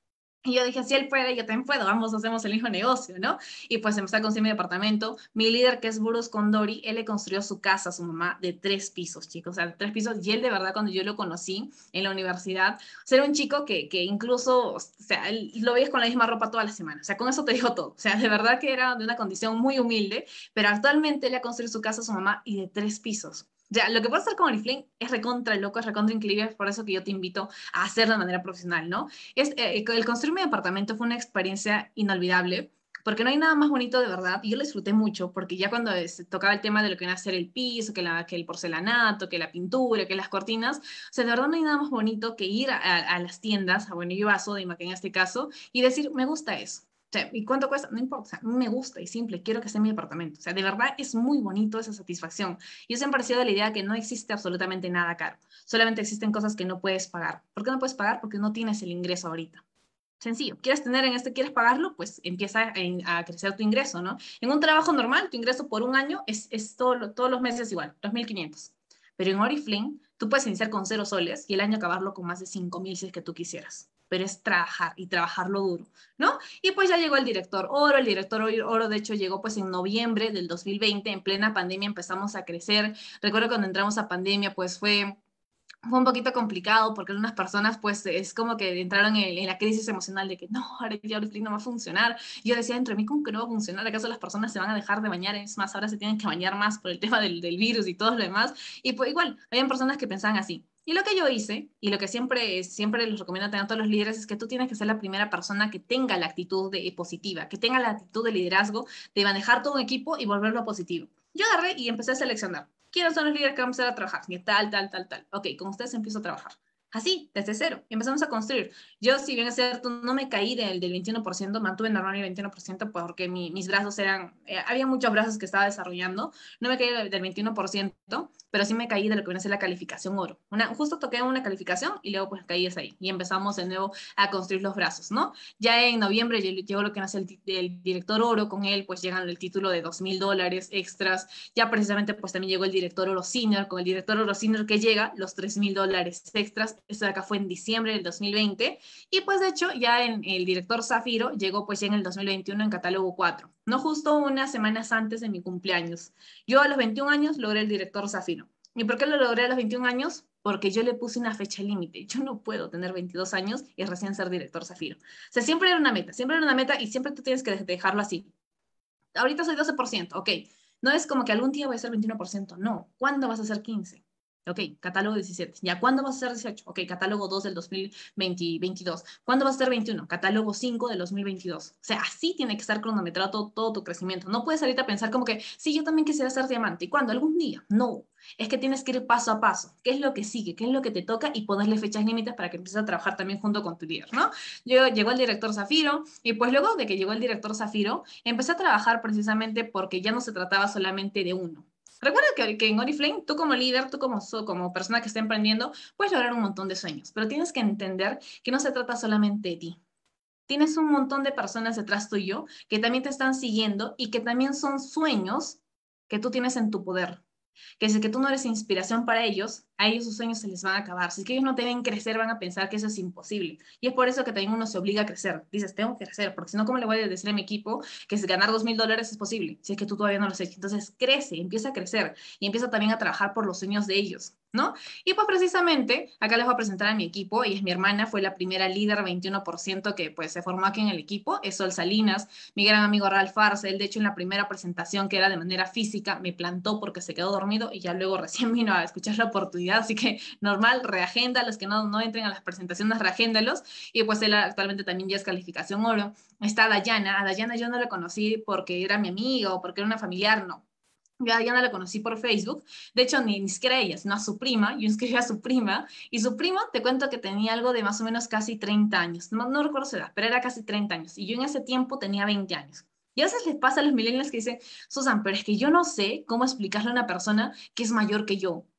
Y yo dije, si él puede, yo también puedo, ambos hacemos el mismo negocio, ¿no? Y pues empecé a construir mi departamento. Mi líder, que es Burus Condori, él le construyó su casa a su mamá de tres pisos, chicos, o sea, de tres pisos. Y él de verdad, cuando yo lo conocí en la universidad, o sea, era un chico que, que incluso, o sea, él, lo veías con la misma ropa toda la semana. O sea, con eso te digo todo. O sea, de verdad que era de una condición muy humilde, pero actualmente él ha construido su casa a su mamá y de tres pisos. Ya, lo que puede hacer con Oriflame es recontra loco, es recontra increíble, es por eso que yo te invito a hacerlo de manera profesional, ¿no? Es, eh, el construir mi departamento fue una experiencia inolvidable, porque no hay nada más bonito de verdad, y yo lo disfruté mucho, porque ya cuando se tocaba el tema de lo que iba a ser el piso, que, la, que el porcelanato, que la pintura, que las cortinas, o sea, de verdad no hay nada más bonito que ir a, a, a las tiendas, a Bueno y Vaso, de Imagen en este caso, y decir, me gusta eso. O sea, ¿y cuánto cuesta? No importa, o sea, me gusta y simple, quiero que sea mi departamento. O sea, de verdad es muy bonito esa satisfacción. Y eso me ha parecido de la idea que no existe absolutamente nada caro. Solamente existen cosas que no puedes pagar. ¿Por qué no puedes pagar? Porque no tienes el ingreso ahorita. Sencillo. ¿Quieres tener en este, quieres pagarlo? Pues empieza a, a crecer tu ingreso, ¿no? En un trabajo normal, tu ingreso por un año es, es todo, todos los meses igual, dos mil quinientos. Pero en Oriflame, tú puedes iniciar con cero soles y el año acabarlo con más de cinco mil si es que tú quisieras. Pero es trabajar y trabajarlo duro, ¿no? Y pues ya llegó el director Oro. El director Oro, de hecho, llegó pues en noviembre del dos mil veinte. En plena pandemia empezamos a crecer. Recuerdo cuando entramos a pandemia, pues fue fue un poquito complicado porque algunas personas pues es como que entraron en, en la crisis emocional de que no, ahora ya Oriflame no va a funcionar. Y yo decía dentro de mí, ¿cómo que no va a funcionar? ¿Acaso las personas se van a dejar de bañar? Es más, ahora se tienen que bañar más por el tema del, del virus y todo lo demás. Y pues igual, habían personas que pensaban así. Y lo que yo hice, y lo que siempre, siempre les recomiendo tener a todos los líderes, es que tú tienes que ser la primera persona que tenga la actitud de, positiva, que tenga la actitud de liderazgo, de manejar todo un equipo y volverlo positivo. Yo agarré y empecé a seleccionar. ¿Quiénes son los líderes que vamos a empezar a trabajar? Y tal, tal, tal, tal. Ok, con ustedes empiezo a trabajar. Así, desde cero. Y empezamos a construir. Yo, si bien es cierto, no me caí del, del veintiuno por ciento, mantuve normal el veintiuno por ciento porque mi, mis brazos eran, eh, había muchos brazos que estaba desarrollando. No me caí del, del veintiuno por ciento, pero sí me caí de lo que viene a ser la calificación oro. Una, justo toqué una calificación y luego pues caí es ahí. Y empezamos de nuevo a construir los brazos, ¿no? Ya en noviembre llegó lo que nace el, el director oro, con él pues llegan el título de dos mil dólares extras. Ya precisamente pues también llegó el director oro senior, con el director oro senior que llega los tres mil dólares extras. Esto de acá fue en diciembre del dos mil veinte. Y pues de hecho ya en el director Zafiro llegó pues ya en el dos mil veintiuno en catálogo cuatro, no justo unas semanas antes de mi cumpleaños. Yo a los veintiún años logré el director Zafiro. ¿Y por qué lo logré a los veintiún años? Porque yo le puse una fecha límite. Yo no puedo tener veintidós años y recién ser director Zafiro. O sea, siempre era una meta, siempre era una meta y siempre tú tienes que dejarlo así. Ahorita soy doce por ciento, ok. No es como que algún día voy a ser veintiuno por ciento, no. ¿Cuándo vas a ser quince? Ok, catálogo diecisiete. ¿Ya cuándo vas a ser dieciocho? Ok, catálogo dos del dos mil veintidós. ¿Cuándo vas a ser veintiuno? Catálogo cinco del dos mil veintidós. O sea, así tiene que estar cronometrado todo, todo tu crecimiento. No puedes ahorita pensar como que, sí, yo también quisiera ser diamante. ¿Y cuándo? ¿Algún día? No. Es que tienes que ir paso a paso. ¿Qué es lo que sigue? ¿Qué es lo que te toca? Y ponerle fechas límites para que empieces a trabajar también junto con tu líder, ¿no? Llegó, llegó el director Zafiro y pues luego de que llegó el director Zafiro, empecé a trabajar precisamente porque ya no se trataba solamente de uno. Recuerda que, que en Oriflame, tú como líder, tú como, como persona que está emprendiendo, puedes lograr un montón de sueños, pero tienes que entender que no se trata solamente de ti. Tienes un montón de personas detrás tuyo que también te están siguiendo y que también son sueños que tú tienes en tu poder. Que si es que tú no eres inspiración para ellos, a ellos sus sueños se les van a acabar. Si es que ellos no te ven crecer, van a pensar que eso es imposible. Y es por eso que también uno se obliga a crecer. Dices, tengo que crecer, porque si no, ¿cómo le voy a decir a mi equipo que si ganar dos mil dólares es posible? Si es que tú todavía no lo has hecho. Entonces, crece, empieza a crecer y empieza también a trabajar por los sueños de ellos, ¿no? Y pues precisamente, acá les voy a presentar a mi equipo. Ella es mi hermana, fue la primera líder veintiuno por ciento que pues se formó aquí en el equipo. Es Sol Salinas, mi gran amigo Ralph Arce. Él, de hecho, en la primera presentación, que era de manera física, me plantó porque se quedó dormido y ya luego recién vino a escuchar la oportunidad. Así que normal, reagenda. Los que no, no entren a las presentaciones, reagéndalos. Y pues él actualmente también ya es calificación oro. Está Dayana. A Dayana yo no la conocí porque era mi amiga o porque era una familiar, no. Yo a Diana la conocí por Facebook. De hecho, ni, ni siquiera ella, sino a su prima. Yo inscribí a su prima. Y su prima, te cuento que tenía algo de más o menos casi treinta años. No, no recuerdo su edad, pero era casi treinta años. Y yo en ese tiempo tenía veinte años. Y a veces les pasa a los millennials que dicen, Susan, pero es que yo no sé cómo explicarle a una persona que es mayor que yo.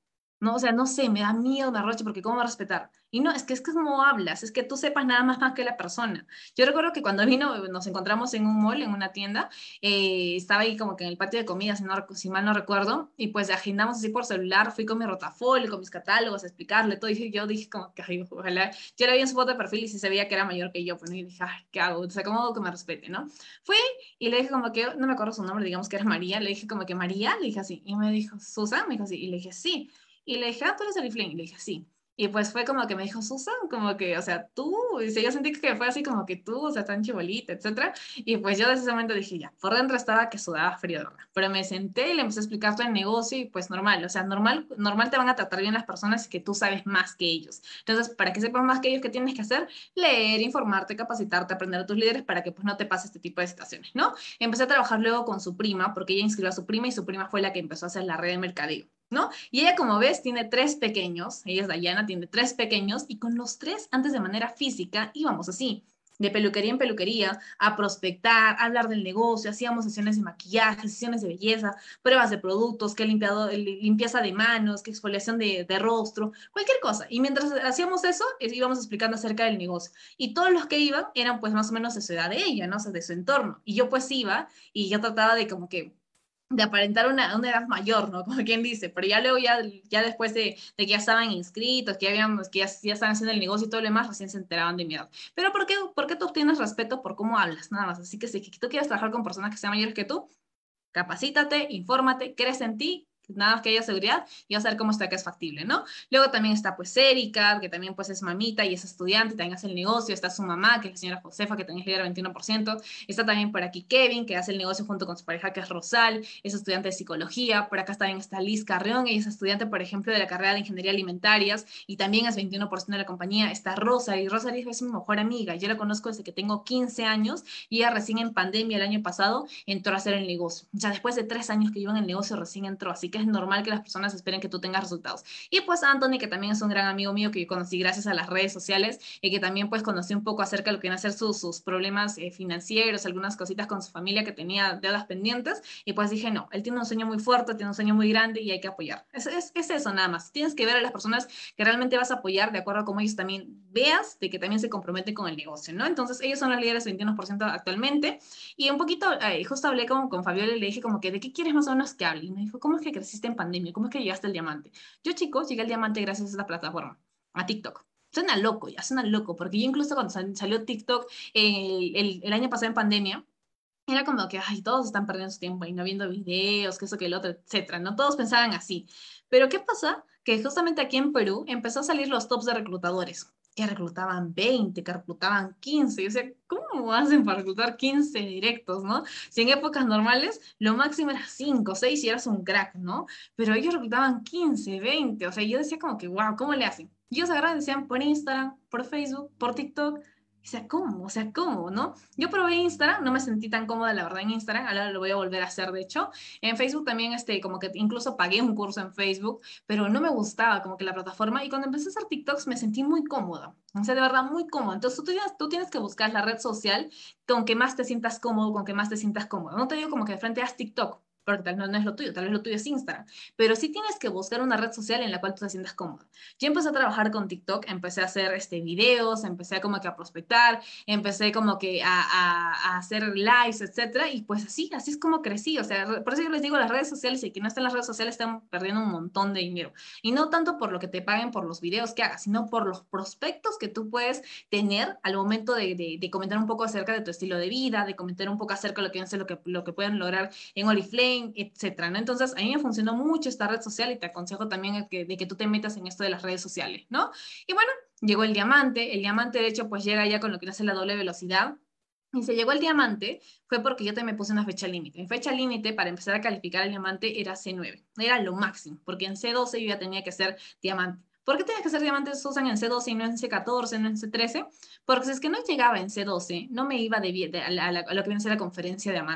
No, o sea, no sé, me da miedo, me arrocho, porque ¿cómo va a respetar? Y no, es que es que como hablas, es que tú sepas nada más, más que la persona. Yo recuerdo que cuando vino, nos encontramos en un mall, en una tienda, eh, estaba ahí como que en el patio de comidas, si, no, rec- si mal no recuerdo, y pues agendamos así por celular, fui con mi rotafolio, con mis catálogos a explicarle todo, y yo dije como que, ay, ojalá, yo le vi en su foto de perfil y sí se veía que era mayor que yo, pues, ¿no? Y dije, ay, ¿qué hago? O sea, ¿cómo hago que me respete, no? Fui y le dije como que, no me acuerdo su nombre, digamos que era María, le dije como que María, le dije así, y me dijo, Susan, me dijo así, y le dije, sí. Y le dije, ah, tú eres Oriflame. Y le dije, sí. Y pues fue como que me dijo, Susan, como que, o sea, tú, y si yo sentí que fue así como que tú, o sea, tan chibolita, etcétera. Y pues yo desde ese momento dije, ya, por dentro estaba que sudaba frío, de verdad. Pero me senté y le empecé a explicar todo el negocio y pues normal, o sea, normal, normal te van a tratar bien las personas y que tú sabes más que ellos. Entonces, para que sepas más que ellos, ¿qué tienes que hacer? Leer, informarte, capacitarte, aprender a tus líderes para que pues no te pase este tipo de situaciones, ¿no? Empecé a trabajar luego con su prima, porque ella inscribió a su prima y su prima fue la que empezó a hacer la red de mercadeo, ¿no? Y ella, como ves, tiene tres pequeños, ella es Dayana, tiene tres pequeños, y con los tres, antes de manera física, íbamos así, de peluquería en peluquería, a prospectar, a hablar del negocio, hacíamos sesiones de maquillaje, sesiones de belleza, pruebas de productos, que limpiado, limpieza de manos, que exfoliación de, de rostro, cualquier cosa. Y mientras hacíamos eso, íbamos explicando acerca del negocio. Y todos los que iban eran pues más o menos de su edad de ella, ¿no? O sea, de su entorno. Y yo pues iba y yo trataba de como que de aparentar una, una edad mayor, ¿no? Como quien dice, pero ya luego, ya, ya después de, de que ya estaban inscritos, que ya, habíamos, que ya, ya estaban haciendo el negocio y todo lo demás, recién se enteraban de mi edad. Pero ¿por qué, por qué tú obtienes respeto por cómo hablas? Nada más. Así que si tú quieres trabajar con personas que sean mayores que tú, capacítate, infórmate, crees en ti, nada más que haya seguridad y vas a ver cómo está que es factible, ¿no? Luego también está pues Erika, que también pues es mamita y es estudiante, también hace el negocio, está su mamá, que es la señora Josefa, que también es líder veintiuno por ciento, está también por aquí Kevin, que hace el negocio junto con su pareja, que es Rosal, es estudiante de psicología, por acá también está Liz Carrión, ella es estudiante, por ejemplo, de la carrera de Ingeniería Alimentarias y también es veintiuno por ciento de la compañía, está Rosa, y Rosa es mi mejor amiga, yo la conozco desde que tengo quince años y ella recién en pandemia el año pasado entró a hacer el negocio, o sea, después de tres años que lleva en el negocio recién entró, así que es normal que las personas esperen que tú tengas resultados. Y pues Anthony, que también es un gran amigo mío que yo conocí gracias a las redes sociales y que también pues conocí un poco acerca de lo que iban a ser sus, sus problemas eh, financieros, algunas cositas con su familia que tenía deudas pendientes y pues dije, no, él tiene un sueño muy fuerte, tiene un sueño muy grande y hay que apoyar. Es, es, es eso nada más. Tienes que ver a las personas que realmente vas a apoyar de acuerdo a cómo ellos también veas de que también se comprometen con el negocio, ¿no? Entonces ellos son los líderes veintiuno por ciento actualmente y un poquito, eh, justo hablé con, con Fabiola y le dije como que, ¿de qué quieres más o menos que hable? Y me dijo, ¿cómo es que creciste en pandemia? ¿Cómo es que llegaste al diamante? Yo, chicos, llegué al diamante gracias a esta plataforma, a TikTok. Suena loco, ya suena loco, porque yo incluso cuando sal, salió TikTok el, el, el año pasado en pandemia, era como que, ay, todos están perdiendo su tiempo ahí, no viendo videos, que eso, que el otro, etcétera, ¿no? Todos pensaban así. Pero ¿qué pasa? Que justamente aquí en Perú empezó a salir los tops de reclutadores, que reclutaban veinte, que reclutaban quince. Y yo decía, ¿cómo hacen para reclutar quince directos, no? Si en épocas normales lo máximo era cinco, seis y eras un crack, ¿no? Pero ellos reclutaban quince, veinte. O sea, yo decía como que, wow, ¿cómo le hacen? Y ellos agarraban y decían por Instagram, por Facebook, por TikTok. O sea, ¿cómo? O sea, ¿cómo? ¿No? Yo probé Instagram, no me sentí tan cómoda, la verdad, en Instagram, ahora lo voy a volver a hacer, de hecho. En Facebook también, este, como que incluso pagué un curso en Facebook, pero no me gustaba como que la plataforma, y cuando empecé a hacer TikToks me sentí muy cómoda, o sea, de verdad, muy cómoda. Entonces tú tienes, tú tienes que buscar la red social con que más te sientas cómodo, con que más te sientas cómodo. No te digo como que de frente haz TikTok, porque tal vez no es lo tuyo, tal vez lo tuyo es Instagram, pero sí tienes que buscar una red social en la cual tú te sientas cómodo. Yo empecé a trabajar con TikTok, empecé a hacer este, videos, empecé como que a prospectar, empecé como que a, a, a hacer lives, etcétera, y pues así, así es como crecí, o sea, por eso yo les digo, las redes sociales y que no están en las redes sociales están perdiendo un montón de dinero, y no tanto por lo que te paguen por los videos que hagas, sino por los prospectos que tú puedes tener al momento de, de, de comentar un poco acerca de tu estilo de vida, de comentar un poco acerca de lo que, no sé, lo que, lo que pueden lograr en Oriflame, etcétera, ¿no? Entonces, a mí me funcionó mucho esta red social y te aconsejo también que, de que tú te metas en esto de las redes sociales, ¿no? Y bueno, llegó el diamante, el diamante de hecho pues llega ya con lo que hace la doble velocidad, y se llegó el diamante fue porque yo te me puse una fecha límite. Mi fecha límite para empezar a calificar el diamante era C nueve, era lo máximo, porque en C doce yo ya tenía que ser diamante. ¿Por qué tenía que ser diamante, Susan, en C doce y no en C catorce, no en C trece? Porque si es que no llegaba en C doce, no me iba de, de, a, la, a, la, a lo que viene a ser la conferencia de diamante.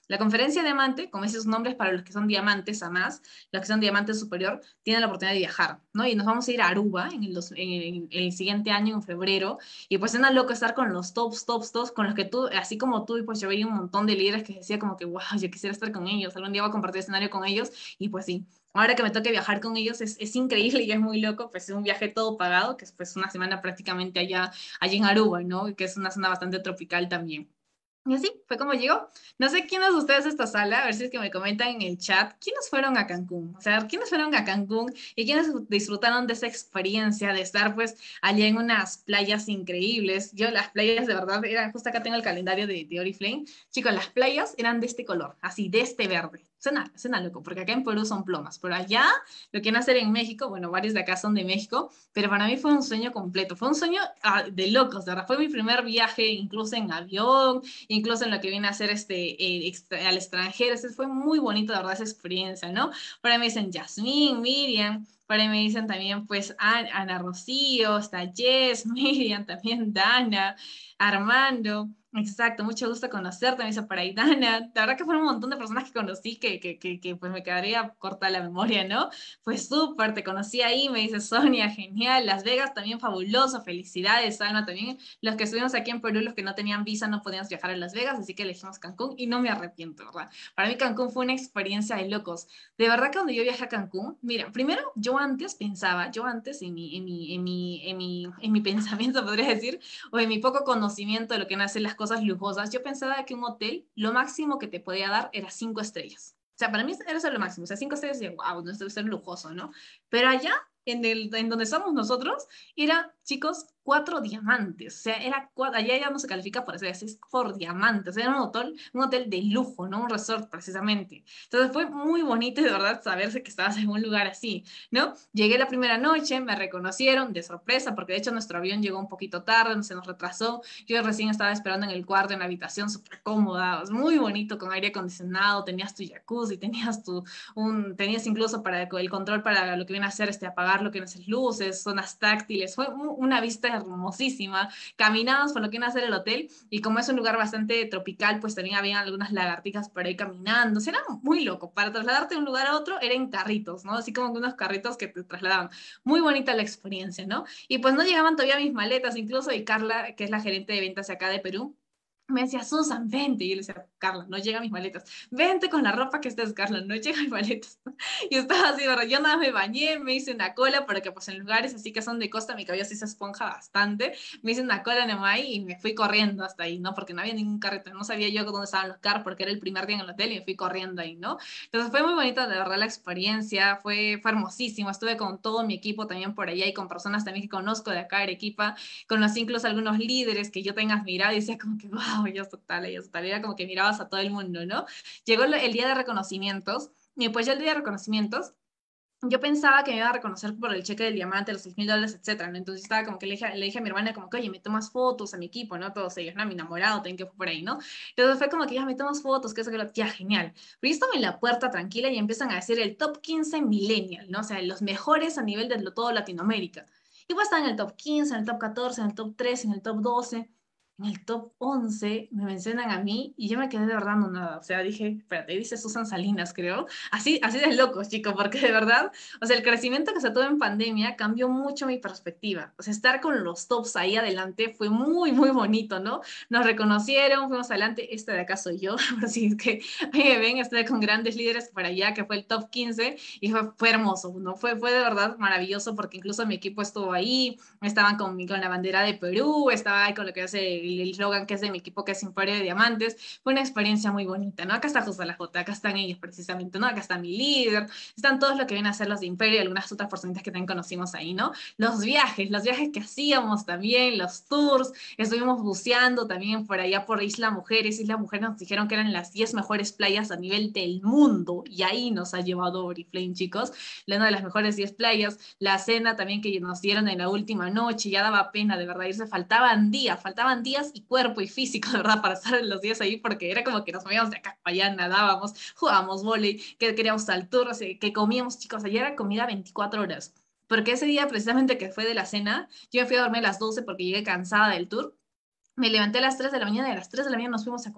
La conferencia de diamante, como esos nombres para los que son diamantes a más, los que son diamantes superior, tienen la oportunidad de viajar, ¿no? Y nos vamos a ir a Aruba en el, dos- en el siguiente año, en febrero, y pues era loco estar con los tops, tops, tops, con los que tú, así como tú, y pues yo veía un montón de líderes que decía como que, wow, yo quisiera estar con ellos, algún día voy a compartir escenario con ellos, y pues sí. Ahora que me toque viajar con ellos es, es increíble y es muy loco, pues es un viaje todo pagado, que es pues una semana prácticamente allá, allá en Aruba, ¿no? Y que es una zona bastante tropical también. Y así fue como llegó. No sé quiénes de ustedes de esta sala, a ver si es que me comentan en el chat, ¿quiénes fueron a Cancún? O sea, ¿quiénes fueron a Cancún y quiénes disfrutaron de esa experiencia de estar pues allá en unas playas increíbles? Yo las playas de verdad eran, justo acá tengo el calendario de, de Oriflame, chicos, las playas eran de este color, así, de este verde. Suena, suena loco, porque acá en Perú son plomas, pero allá lo quieren hacer en México, bueno, varios de acá son de México, pero para mí fue un sueño completo, fue un sueño ah, de locos, de verdad, fue mi primer viaje incluso en avión, incluso en lo que viene a hacer este, eh, extra, al extranjero. Eso fue muy bonito, de verdad, esa experiencia, ¿no? Por ahí me dicen Yasmín, Miriam, por ahí me dicen también, pues, Ana, Ana Rocío, está Jess, Miriam, también Dana, Armando. Exacto, mucho gusto conocerte, me dice por ahí Dana. La verdad que fueron un montón de personas que conocí que, que, que, que pues me quedaría corta la memoria, ¿no? Fue súper, te conocí ahí, me dice Sonia, genial. Las Vegas también fabuloso, felicidades, Alma también. Los que estuvimos aquí en Perú, los que no tenían visa, no podíamos viajar a Las Vegas, así que elegimos Cancún y no me arrepiento, ¿verdad? Para mí Cancún fue una experiencia de locos. De verdad que cuando yo viajé a Cancún, mira, primero yo antes pensaba, yo antes en mi, en mi, en mi, en mi, en mi pensamiento, podría decir, o en mi poco conocimiento de lo que nacen las cosas lujosas, yo pensaba que un hotel, lo máximo que te podía dar era cinco estrellas. O sea, para mí era eso lo máximo. O sea, cinco estrellas y wow, no debe ser lujoso, ¿no? Pero allá, en, el, en donde somos nosotros, era, chicos, cuatro diamantes. O sea, era cuatro, allá ya no se califica por eso, es por diamantes. Era un hotel, un hotel de lujo, ¿no? Un resort, precisamente. Entonces fue muy bonito, de verdad, saberse que estabas en un lugar así, ¿no? Llegué la primera noche, me reconocieron de sorpresa, porque de hecho nuestro avión llegó un poquito tarde, se nos retrasó. Yo recién estaba esperando en el cuarto, en la habitación, súper cómoda, muy bonito, con aire acondicionado, tenías tu jacuzzi, tenías tu, un, tenías incluso para el control para lo que viene a hacer, este, apagar lo que vienen a ser luces, zonas táctiles, fue una vista hermosísima. Caminamos por lo que viene a ser el hotel, y como es un lugar bastante tropical, pues también había algunas lagartijas por ahí caminando, o sea, era muy loco, para trasladarte de un lugar a otro era en carritos, ¿no? Así como unos carritos que te trasladaban. Muy bonita la experiencia, ¿no? Y pues no llegaban todavía mis maletas, incluso, y Carla, que es la gerente de ventas acá de Perú, me decía, Susan, vente. Y yo le decía, Carla, no llegan mis maletas. Vente con la ropa que estés, Carla, no llegan mis maletas. Y estaba así, ¿verdad? Yo nada, me bañé, me hice una cola, porque pues en lugares así que son de costa, mi cabello sí se esponja bastante. Me hice una cola nomás y me fui corriendo hasta ahí, ¿no? Porque no había ningún carrito, no sabía yo dónde estaban los carros, porque era el primer día en el hotel y me fui corriendo ahí, ¿no? Entonces fue muy bonita, de verdad, la experiencia, fue, fue hermosísimo. Estuve con todo mi equipo también por allá y con personas también que conozco de acá, Arequipa, conocí incluso algunos líderes que yo tengas mirado y decía como que, wow, ellos total, ellos total, era como que mirabas a todo el mundo, ¿no? Llegó el día de reconocimientos, y pues ya el día de reconocimientos, yo pensaba que me iba a reconocer por el cheque del diamante, los seis mil dólares, etcétera, ¿no? Entonces estaba como que le dije, le dije a mi hermana como que, oye, me tomas fotos a mi equipo, ¿no? Todos ellos, ¿no? A mi enamorado también que fue por ahí, ¿no? Entonces fue como que ya me tomas fotos, que eso, que lo, ya, genial. Pero yo estaba en la puerta tranquila y empiezan a decir el top quince millennial, ¿no? O sea, los mejores a nivel de todo Latinoamérica. Y pues estaba en el top quince, en el top catorce, en el top trece, en el top doce, en el top once me mencionan a mí y yo me quedé de verdad no nada. O sea, dije, espérate, dice Susan Salinas, creo. Así, así de locos, chicos, porque de verdad, o sea, el crecimiento que se tuvo en pandemia cambió mucho mi perspectiva. O sea, estar con los tops ahí adelante fue muy, muy bonito, ¿no? Nos reconocieron, fuimos adelante. Este de acá soy yo, así es que ahí me ven, estuve con grandes líderes para allá, que fue el top quince, y fue, fue hermoso, ¿no? Fue, fue de verdad maravilloso, porque incluso mi equipo estuvo ahí, estaban con, con la bandera de Perú, estaba ahí con lo que hace el eslogan que es de mi equipo, que es Imperio de Diamantes. Fue una experiencia muy bonita, ¿no? Acá está José la J, acá están ellos precisamente, ¿no? Acá está mi líder, están todos los que vienen a ser los de Imperio y algunas otras personitas que también conocimos ahí, ¿no? Los viajes, los viajes que hacíamos también, los tours, estuvimos buceando también por allá por Isla Mujeres. Isla Mujeres nos dijeron que eran las diez mejores playas a nivel del mundo, y ahí nos ha llevado Oriflame, chicos, una de las mejores diez playas. La cena también que nos dieron en la última noche, ya daba pena de verdad irse, faltaban días, faltaban días y cuerpo y físico, de verdad, para estar los días ahí, porque era como que nos movíamos de acá para allá, nadábamos, jugábamos vóley, que queríamos al tour, o sea, que comíamos, chicos, ayer era comida veinticuatro horas, porque ese día precisamente que fue de la cena, yo me fui a dormir a las doce porque llegué cansada del tour, me levanté a las tres de la mañana y a las tres de la mañana nos fuimos a comer.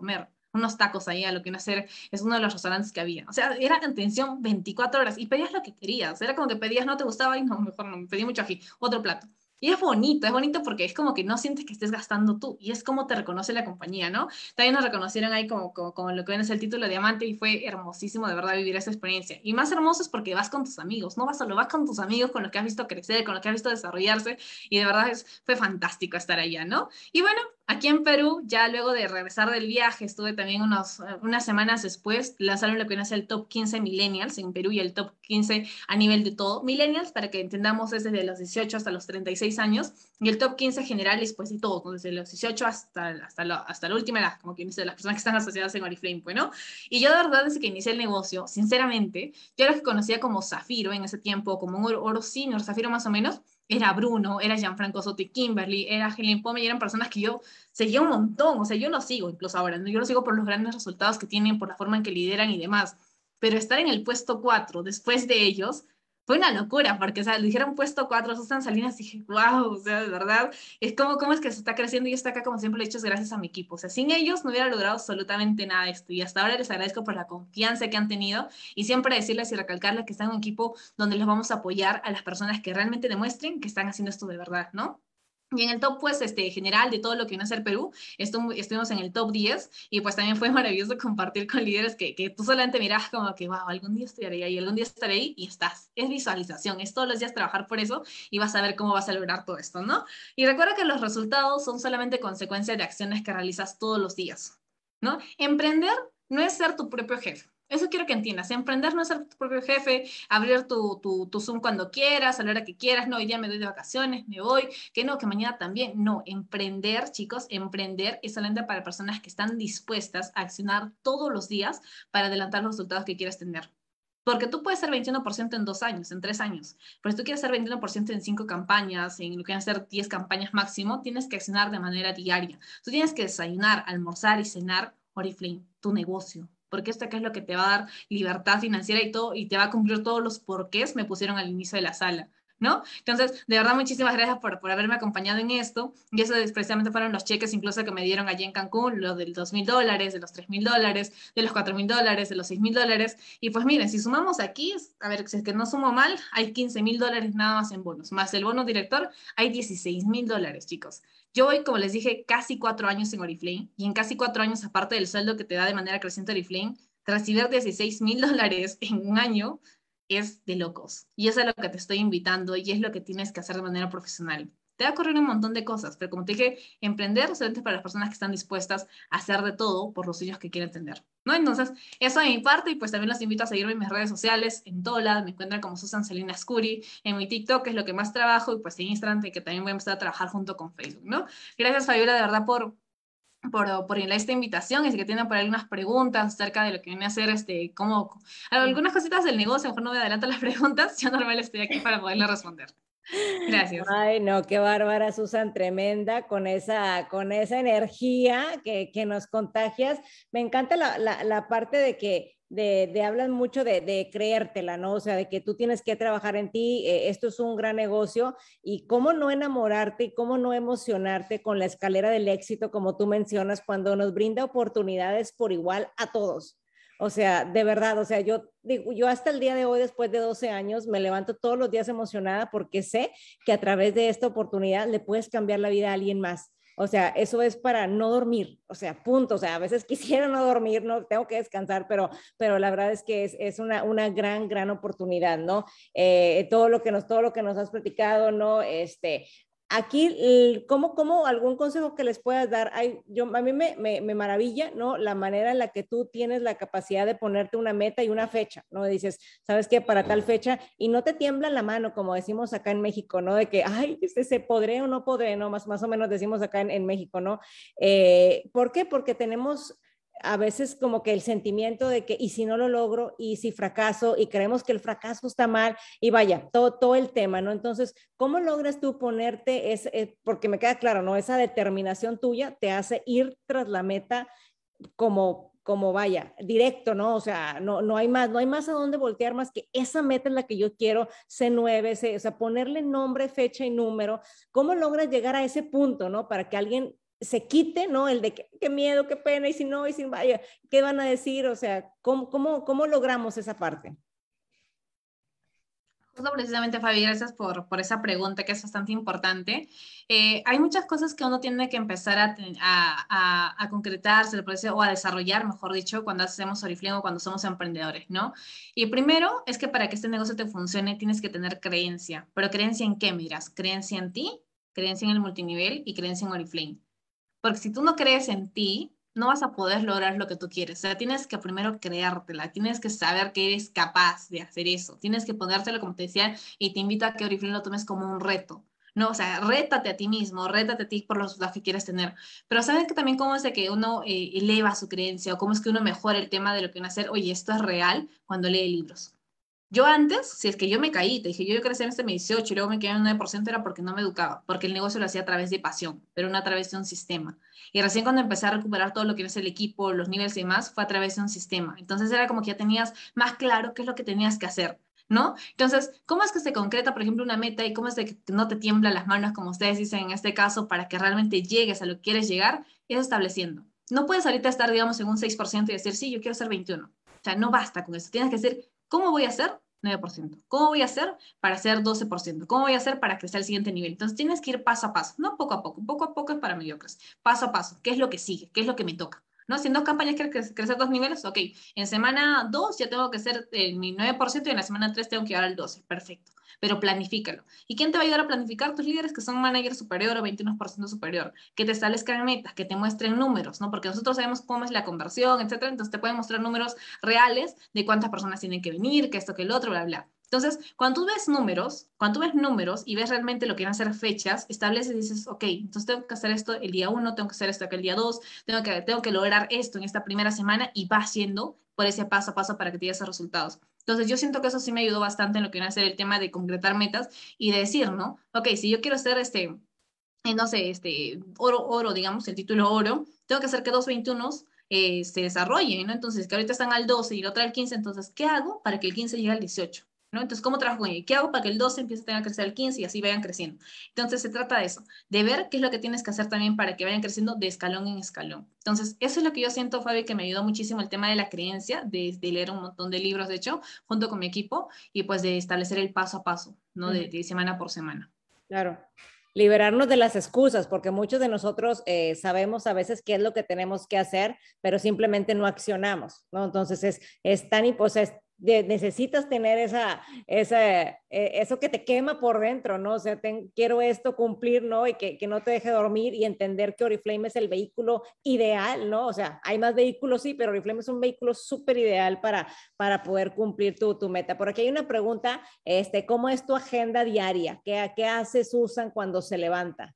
unos tacos ahí a lo que no sé, es uno de los restaurantes que había. O sea, era atención veinticuatro horas y pedías lo que querías. Era como que pedías, no te gustaba y no, mejor no, me pedí mucho ají, otro plato. Y es bonito, es bonito porque es como que no sientes que estés gastando tú y es como te reconoce la compañía, ¿no? También nos reconocieron ahí como, como, como lo que ven es el título de diamante y fue hermosísimo de verdad vivir esa experiencia. Y más hermoso es porque vas con tus amigos, no vas solo, vas con tus amigos con los que has visto crecer, con los que has visto desarrollarse y de verdad es, fue fantástico estar allá, ¿no? Y bueno, aquí en Perú, ya luego de regresar del viaje, estuve también unos, unas semanas después, lanzaron lo que viene a ser el top quince millennials en Perú y el top quince a nivel de todo. Millennials, para que entendamos, es desde los dieciocho hasta los treinta y seis años, y el top quince general es pues de todo, ¿no? Desde los dieciocho hasta, hasta, lo, hasta la última edad, como quien dice, las personas que están asociadas en Oriflame, bueno. Y yo de verdad, desde que inicié el negocio, sinceramente, yo lo que conocía como Zafiro en ese tiempo, como un oro, oro senior, Zafiro más o menos, era Bruno, era Gianfranco Soto Kimberly, era Helen Pome, y eran personas que yo seguía un montón, o sea, yo lo sigo incluso ahora, ¿no? Yo lo sigo por los grandes resultados que tienen, por la forma en que lideran y demás, pero estar en el puesto cuatro después de ellos fue una locura, porque, o sea, le dijeron puesto cuatro Susan Salinas, y dije, wow, o sea, de verdad, es como, cómo es que se está creciendo y está acá, como siempre lo he dicho, es gracias a mi equipo, o sea, sin ellos no hubiera logrado absolutamente nada de esto, y hasta ahora les agradezco por la confianza que han tenido, y siempre decirles y recalcarles que están en un equipo donde les vamos a apoyar a las personas que realmente demuestren que están haciendo esto de verdad, ¿no? Y en el top, pues, este, general de todo lo que viene a ser Perú, estu estuvimos en el top diez y pues también fue maravilloso compartir con líderes que, que tú solamente miras como que, wow, algún día estaré ahí, algún día estaré ahí y estás. Es visualización, es todos los días trabajar por eso y vas a ver cómo vas a lograr todo esto, ¿no? Y recuerda que los resultados son solamente consecuencia de acciones que realizas todos los días, ¿no? Emprender no es ser tu propio jefe. Eso quiero que entiendas. Emprender no es ser tu propio jefe, abrir tu, tu, tu Zoom cuando quieras, a la hora que quieras. No, hoy día me doy de vacaciones, me voy, que no, que mañana también. No, emprender, chicos, emprender es solamente para personas que están dispuestas a accionar todos los días para adelantar los resultados que quieras tener. Porque tú puedes ser veintiuno por ciento en dos años, en tres años, pero si tú quieres ser veintiuno por ciento en cinco campañas, en lo que van a ser diez campañas máximo, tienes que accionar de manera diaria. Tú tienes que desayunar, almorzar y cenar Oriflame, tu negocio. Porque esto acá es lo que te va a dar libertad financiera y todo, y te va a cumplir todos los porqués me pusieron al inicio de la sala. ¿No? Entonces, de verdad, muchísimas gracias por, por haberme acompañado en esto. Y eso precisamente fueron los cheques incluso que me dieron allí en Cancún, los del dos mil dólares, de los tres mil dólares, de los cuatro mil dólares, de los seis mil dólares. Y pues miren, si sumamos aquí, a ver, si es que no sumo mal, hay quince mil dólares nada más en bonos, más el bono director, hay dieciséis mil dólares, chicos. Yo voy, como les dije, casi cuatro años en Oriflame, y en casi cuatro años, aparte del sueldo que te da de manera creciente Oriflame, recibir dieciséis mil dólares en un año es de locos. Y eso es a lo que te estoy invitando y es lo que tienes que hacer de manera profesional. Te va a ocurrir un montón de cosas, pero como te dije, emprender solamente para las personas que están dispuestas a hacer de todo por los sueños que quieren tener, ¿no? Entonces, eso de mi parte, y pues también los invito a seguirme en mis redes sociales, en todo lado, me encuentran como Susan Salinas Curi, en mi TikTok, que es lo que más trabajo, y pues en Instagram, que también voy a empezar a trabajar junto con Facebook, ¿no? Gracias, Fabiola, de verdad, por, por, por esta invitación, y si que tienen por ahí algunas preguntas acerca de lo que viene a hacer, este, cómo, algunas cositas del negocio, mejor no me adelanto las preguntas, yo normal estoy aquí para poderle responder. Gracias. Ay, no, qué bárbara, Susan, tremenda, con esa, con esa energía que, que nos contagias. Me encanta la, la, la parte de que de, de hablan mucho de, de creértela, ¿no? O sea, de que tú tienes que trabajar en ti, eh, esto es un gran negocio, y cómo no enamorarte y cómo no emocionarte con la escalera del éxito, como tú mencionas, cuando nos brinda oportunidades por igual a todos. O sea, de verdad, o sea, yo digo, yo hasta el día de hoy, después de doce años, me levanto todos los días emocionada porque sé que a través de esta oportunidad le puedes cambiar la vida a alguien más. O sea, eso es para no dormir, o sea, punto. O sea, a veces quisiera no dormir, no tengo que descansar, pero, pero la verdad es que es, es una, una gran, gran oportunidad, ¿no? Eh, todo lo que nos, todo lo que nos has platicado, ¿no? Este, aquí, ¿cómo, cómo algún consejo que les puedas dar? Hay, yo, a mí me, me, me maravilla, ¿no? La manera en la que tú tienes la capacidad de ponerte una meta y una fecha, ¿no? Dices, ¿sabes qué? Para tal fecha, y no te tiembla la mano, como decimos acá en México, ¿no? De que, ay, este, ¿se podré o no podré? ¿No? Más, más o menos decimos acá en, en México, ¿no? Eh, ¿Por qué? Porque tenemos a veces como que el sentimiento de que, y si no lo logro, y si fracaso, y creemos que el fracaso está mal, y vaya, todo, todo el tema, ¿no? Entonces, ¿cómo logras tú ponerte, es, eh, porque me queda claro, ¿no? Esa determinación tuya te hace ir tras la meta como, como vaya, directo, ¿no? O sea, no, no hay más, no hay más a dónde voltear más que esa meta es la que yo quiero, C nueve, C, o sea, ponerle nombre, fecha y número. ¿Cómo logras llegar a ese punto, ¿no? Para que alguien se quite, ¿no? El de que, qué miedo, qué pena, y si no, y si vaya, ¿qué van a decir? O sea, ¿cómo, cómo, cómo logramos esa parte? Justo precisamente, Fabi, gracias por, por esa pregunta que es bastante importante. Eh, hay muchas cosas que uno tiene que empezar a, a, a, a concretarse o a desarrollar, mejor dicho, cuando hacemos Oriflame o cuando somos emprendedores, ¿no? Y primero es que para que este negocio te funcione tienes que tener creencia. ¿Pero creencia en qué, miras? Creencia en ti, creencia en el multinivel y creencia en Oriflame. Porque si tú no crees en ti, no vas a poder lograr lo que tú quieres. O sea, tienes que primero creértela, tienes que saber que eres capaz de hacer eso. Tienes que ponértelo, como te decía, y te invito a que Oriflame lo tomes como un reto. No, o sea, rétate a ti mismo, rétate a ti por los resultados que quieres tener. Pero ¿sabes que también cómo es de que uno eh, eleva su creencia o cómo es que uno mejora el tema de lo que uno hacer? Oye, esto es real cuando lee libros. Yo antes, si es que yo me caí, te dije, yo, yo crecí en este mi dieciocho y luego me quedé en un nueve por ciento era porque no me educaba, porque el negocio lo hacía a través de pasión, pero no a través de un sistema. Y recién cuando empecé a recuperar todo lo que es el equipo, los niveles y demás, fue a través de un sistema. Entonces era como que ya tenías más claro qué es lo que tenías que hacer, ¿no? Entonces, ¿cómo es que se concreta, por ejemplo, una meta y cómo es de que no te tiemblan las manos, como ustedes dicen en este caso, para que realmente llegues a lo que quieres llegar? Es estableciendo. No puedes ahorita estar, digamos, en un seis por ciento y decir, sí, yo quiero ser veintiuno. O sea, no basta con eso. Tienes que decir, ¿cómo voy a hacer? nueve por ciento. ¿Cómo voy a hacer para hacer doce por ciento? ¿Cómo voy a hacer para crecer al siguiente nivel? Entonces tienes que ir paso a paso, no poco a poco. Poco a poco es para mediocres. Paso a paso. ¿Qué es lo que sigue? ¿Qué es lo que me toca? ¿No? Si en dos campañas quiero crecer dos niveles, ok. En semana dos ya tengo que hacer eh, mi nueve por ciento y en la semana tres tengo que llegar al doce. Perfecto. Pero planifícalo. ¿Y quién te va a ayudar a planificar? Tus líderes que son manager superior o veintiuno por ciento superior. Que te establezcan metas, que te muestren números, ¿no? Porque nosotros sabemos cómo es la conversión, etcétera. Entonces te pueden mostrar números reales de cuántas personas tienen que venir, que esto, que el otro, bla, bla. Entonces, cuando tú ves números, cuando tú ves números y ves realmente lo que van a ser fechas, estableces y dices, ok, entonces tengo que hacer esto el día uno, tengo que hacer esto el día dos, tengo que, tengo que lograr esto en esta primera semana y vas haciendo por ese paso a paso para que te esos resultados. Entonces, yo siento que eso sí me ayudó bastante en lo que viene a ser el tema de concretar metas y de decir, ¿no? Ok, si yo quiero hacer este, eh, no sé, este, oro, oro, digamos, el título oro, tengo que hacer que dos veintiuno eh, se desarrollen, ¿no? Entonces, que ahorita están al doce y el otro al quince, entonces, ¿qué hago para que el quince llegue al dieciocho? ¿No? Entonces, ¿cómo trabajo con ello? ¿Qué hago para que el doce empiece a tener que crecer al quince y así vayan creciendo? Entonces, se trata de eso, de ver qué es lo que tienes que hacer también para que vayan creciendo de escalón en escalón. Entonces, eso es lo que yo siento, Fabi, que me ayudó muchísimo el tema de la creencia, de, de leer un montón de libros, de hecho, junto con mi equipo, y pues de establecer el paso a paso, ¿no? De, de semana por semana. Claro. Liberarnos de las excusas, porque muchos de nosotros eh, sabemos a veces qué es lo que tenemos que hacer, pero simplemente no accionamos, ¿no? Entonces es, es tan, o sea, es, de, necesitas tener esa, esa, eh, eso que te quema por dentro, ¿no? O sea, ten, quiero esto cumplir, ¿no? Y que, que no te deje dormir y entender que Oriflame es el vehículo ideal, ¿no? O sea, hay más vehículos, sí, pero Oriflame es un vehículo súper ideal para, para poder cumplir tu, tu meta. Por aquí hay una pregunta, este, ¿cómo es tu agenda diaria? ¿Qué, qué hace Susan cuando se levanta?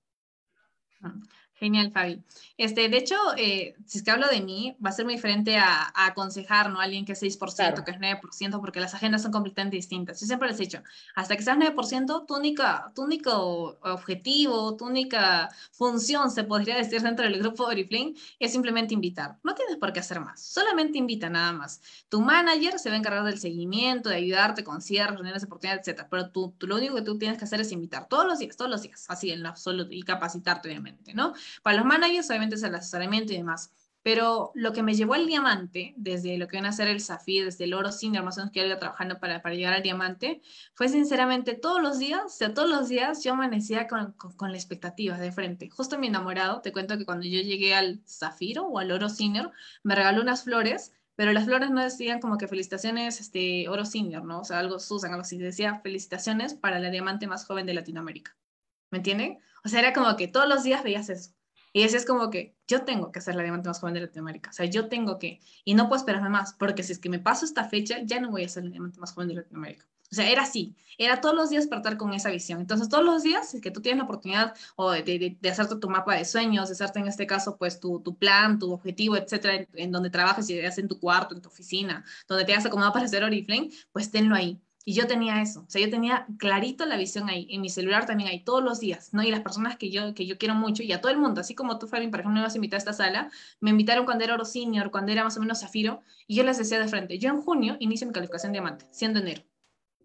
Genial, Fabi. Este, de hecho, eh, si es que hablo de mí, va a ser muy diferente a, a aconsejar, ¿no? A alguien que es seis por ciento, Claro. que es nueve por ciento, porque las agendas son completamente distintas. Yo siempre les he dicho, hasta que seas nueve por ciento, tu, única, tu único objetivo, tu única función, se podría decir, dentro del grupo de Oriflame, es simplemente invitar. No tienes por qué hacer más, solamente invita nada más. Tu manager se va a encargar del seguimiento, de ayudarte con cierres, reuniones de oportunidad, etcétera. Pero tú, tú, lo único que tú tienes que hacer es invitar todos los días, todos los días, así en lo absoluto, y capacitarte, obviamente, ¿no? Para los managers, obviamente, es el asesoramiento y demás. Pero lo que me llevó al diamante, desde lo que viene a ser el zafir, desde el oro senior, más o menos que yo iba trabajando para, para llegar al diamante, fue sinceramente todos los días, o sea, todos los días yo amanecía con, con, con la expectativa de frente. Justo mi enamorado, te cuento que cuando yo llegué al zafiro o al oro senior, me regaló unas flores, pero las flores no decían como que felicitaciones, este, oro senior, ¿no? O sea, algo Susan, algo así, decía felicitaciones para la diamante más joven de Latinoamérica. ¿Me entienden? O sea, era como que todos los días veías eso. Y decías como que yo tengo que ser la diamante más joven de Latinoamérica. O sea, yo tengo que. Y no puedo esperarme más, porque si es que me paso esta fecha, ya no voy a ser la diamante más joven de Latinoamérica. O sea, era así. Era todos los días para estar con esa visión. Entonces, todos los días es que tú tienes la oportunidad o de, de, de hacerte tu mapa de sueños, de hacerte en este caso, pues tu, tu plan, tu objetivo, etcétera, en, en donde trabajes, y en tu cuarto, en tu oficina, donde te hayas acomodado para hacer Oriflame, pues tenlo ahí. Y yo tenía eso, o sea, yo tenía clarito la visión ahí, en mi celular también ahí, todos los días, ¿no? Y las personas que yo, que yo quiero mucho, y a todo el mundo, así como tú, Fabi, por ejemplo, me vas a invitar a esta sala, me invitaron cuando era oro senior, cuando era más o menos zafiro, y yo les decía de frente, yo en junio inicio mi calificación diamante, siendo enero.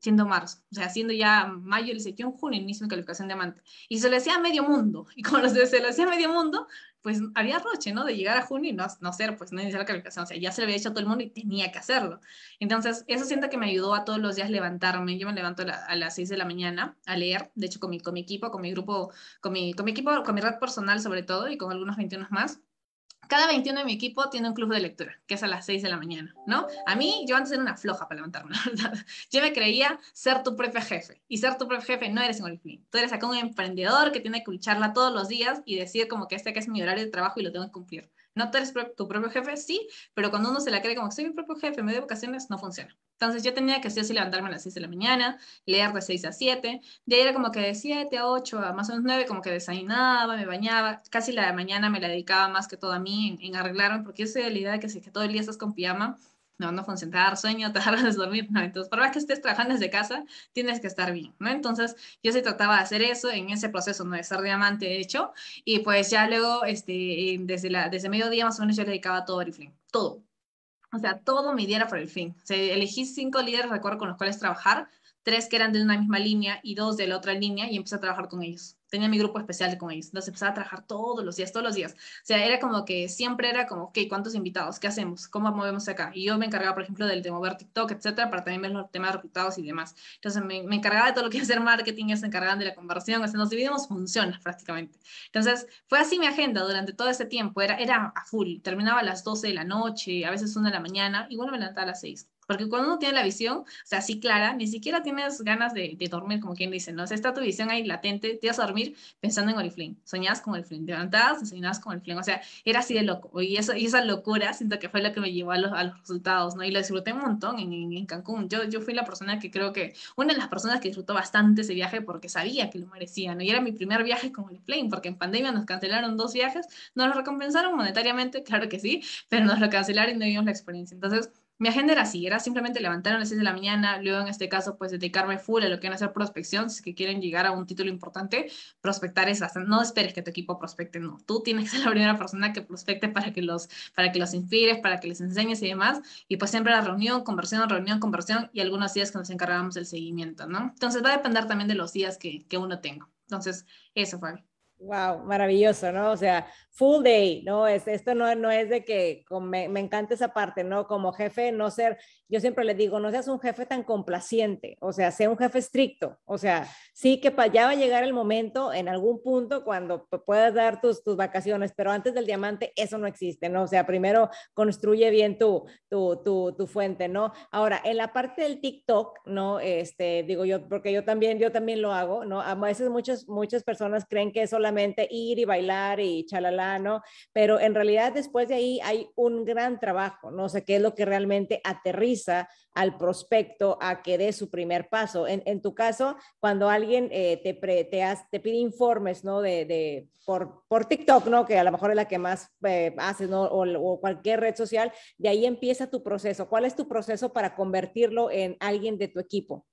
siendo marzo, o sea, siendo ya mayo, le decía, yo en junio inicio mi calificación diamante. Y se lo decía a medio mundo, y como se lo decía a medio mundo, pues había roche, ¿no? De llegar a junio y no, no ser, pues no iniciar la calificación, o sea, ya se lo había hecho a todo el mundo y tenía que hacerlo. Entonces, eso siento que me ayudó a todos los días levantarme. Yo me levanto a, la, a las seis de la mañana a leer, de hecho, con mi, con mi equipo, con mi grupo, con mi, con mi equipo, con mi red personal sobre todo, y con algunos veintiuno más. Cada veintiuno de mi equipo tiene un club de lectura, que es a las seis de la mañana, ¿no? A mí, yo antes era una floja para levantarme, la verdad. Yo me creía ser tu propio jefe. Y ser tu propio jefe no eres en Oriflame. Tú eres acá un emprendedor que tiene que lucharla todos los días y decir como que este que es mi horario de trabajo y lo tengo que cumplir. No, tú eres tu propio jefe, sí, pero cuando uno se la cree como que soy mi propio jefe, me doy vacaciones, no funciona. Entonces yo tenía que sí o sí levantarme a las seis de la mañana, leer de seis a siete, de ahí era como que de siete a ocho, a más o menos nueve, como que desayunaba, me bañaba, casi la mañana me la dedicaba más que todo a mí, en, en arreglarme, porque yo soy de la idea de que si que todo el día estás con pijama, no, no funciona, te dar sueño, te das dormir, no, entonces por más que estés trabajando desde casa, tienes que estar bien, ¿no? Entonces yo sí trataba de hacer eso en ese proceso, ¿no? De ser diamante, de hecho, y pues ya luego, este, desde, la, desde mediodía más o menos yo le dedicaba todo a Oriflame, todo. O sea, todo mi día era por el fin. O sea, elegí cinco líderes, recuerdo, con los cuales trabajar, tres que eran de una misma línea y dos de la otra línea, y empecé a trabajar con ellos. Tenía mi grupo especial con ellos. Entonces empezaba a trabajar todos los días, todos los días. O sea, era como que siempre era como, ok, ¿cuántos invitados? ¿Qué hacemos? ¿Cómo movemos acá? Y yo me encargaba, por ejemplo, del de mover TikTok, etcétera, para también ver los temas de resultados y demás. Entonces me, me encargaba de todo lo que es hacer marketing, ellos se encargaban de la conversión, o sea, nos dividimos funciones prácticamente. Entonces fue así mi agenda durante todo ese tiempo, era, era a full. Terminaba a las doce de la noche, a veces una de la mañana, y bueno, me levantaba a las seis. Porque cuando uno tiene la visión, o sea, así clara, ni siquiera tienes ganas de, de dormir, como quien dice, ¿no? O sea, está tu visión ahí latente, te vas a dormir pensando en Oriflame, soñabas con Oriflame, te levantabas y soñabas con Oriflame, o sea, era así de loco. Y, eso, y esa locura siento que fue lo que me llevó a los, a los resultados, ¿no? Y lo disfruté un montón en, en, en Cancún. Yo, yo fui la persona que creo que, una de las personas que disfrutó bastante ese viaje porque sabía que lo merecía, ¿no? Y era mi primer viaje con Oriflame, porque en pandemia nos cancelaron dos viajes, nos lo recompensaron monetariamente, claro que sí, pero nos lo cancelaron y no vimos la experiencia. Entonces, mi agenda era así, era simplemente levantarme a las seis de la mañana, luego en este caso pues dedicarme full a lo que van a hacer prospección, si es que quieren llegar a un título importante, prospectar es bastante, no esperes que tu equipo prospecte, no, tú tienes que ser la primera persona que prospecte para que los, para que los inspires, para que les enseñes y demás, y pues siempre la reunión, conversión, reunión, conversión, y algunos días que nos encargamos del seguimiento, ¿no? Entonces va a depender también de los días que, que uno tenga. Entonces, eso fue. Wow, maravilloso, ¿no? O sea, full day, ¿no? Es, esto no, no es de que con, me, me encanta esa parte, ¿no? Como jefe, no ser, yo siempre les digo, no seas un jefe tan complaciente, o sea, sea un jefe estricto, o sea, sí que para allá va a llegar el momento en algún punto cuando puedas dar tus, tus vacaciones, pero antes del diamante eso no existe, ¿no? O sea, primero construye bien tu, tu, tu, tu fuente, ¿no? Ahora, en la parte del TikTok, ¿no? Este, digo yo, porque yo también, yo también lo hago, ¿no? A veces muchas, muchas personas creen que eso solamente ir y bailar y chalala, ¿no? Pero en realidad después de ahí hay un gran trabajo, ¿no? O sea, qué es lo que realmente aterriza al prospecto a que dé su primer paso. En, en tu caso, cuando alguien eh, te, pre, te, has, te pide informes, ¿no? De, de, por, por TikTok, ¿no? Que a lo mejor es la que más eh, haces, ¿no? O, o cualquier red social, de ahí empieza tu proceso. ¿Cuál es tu proceso para convertirlo en alguien de tu equipo?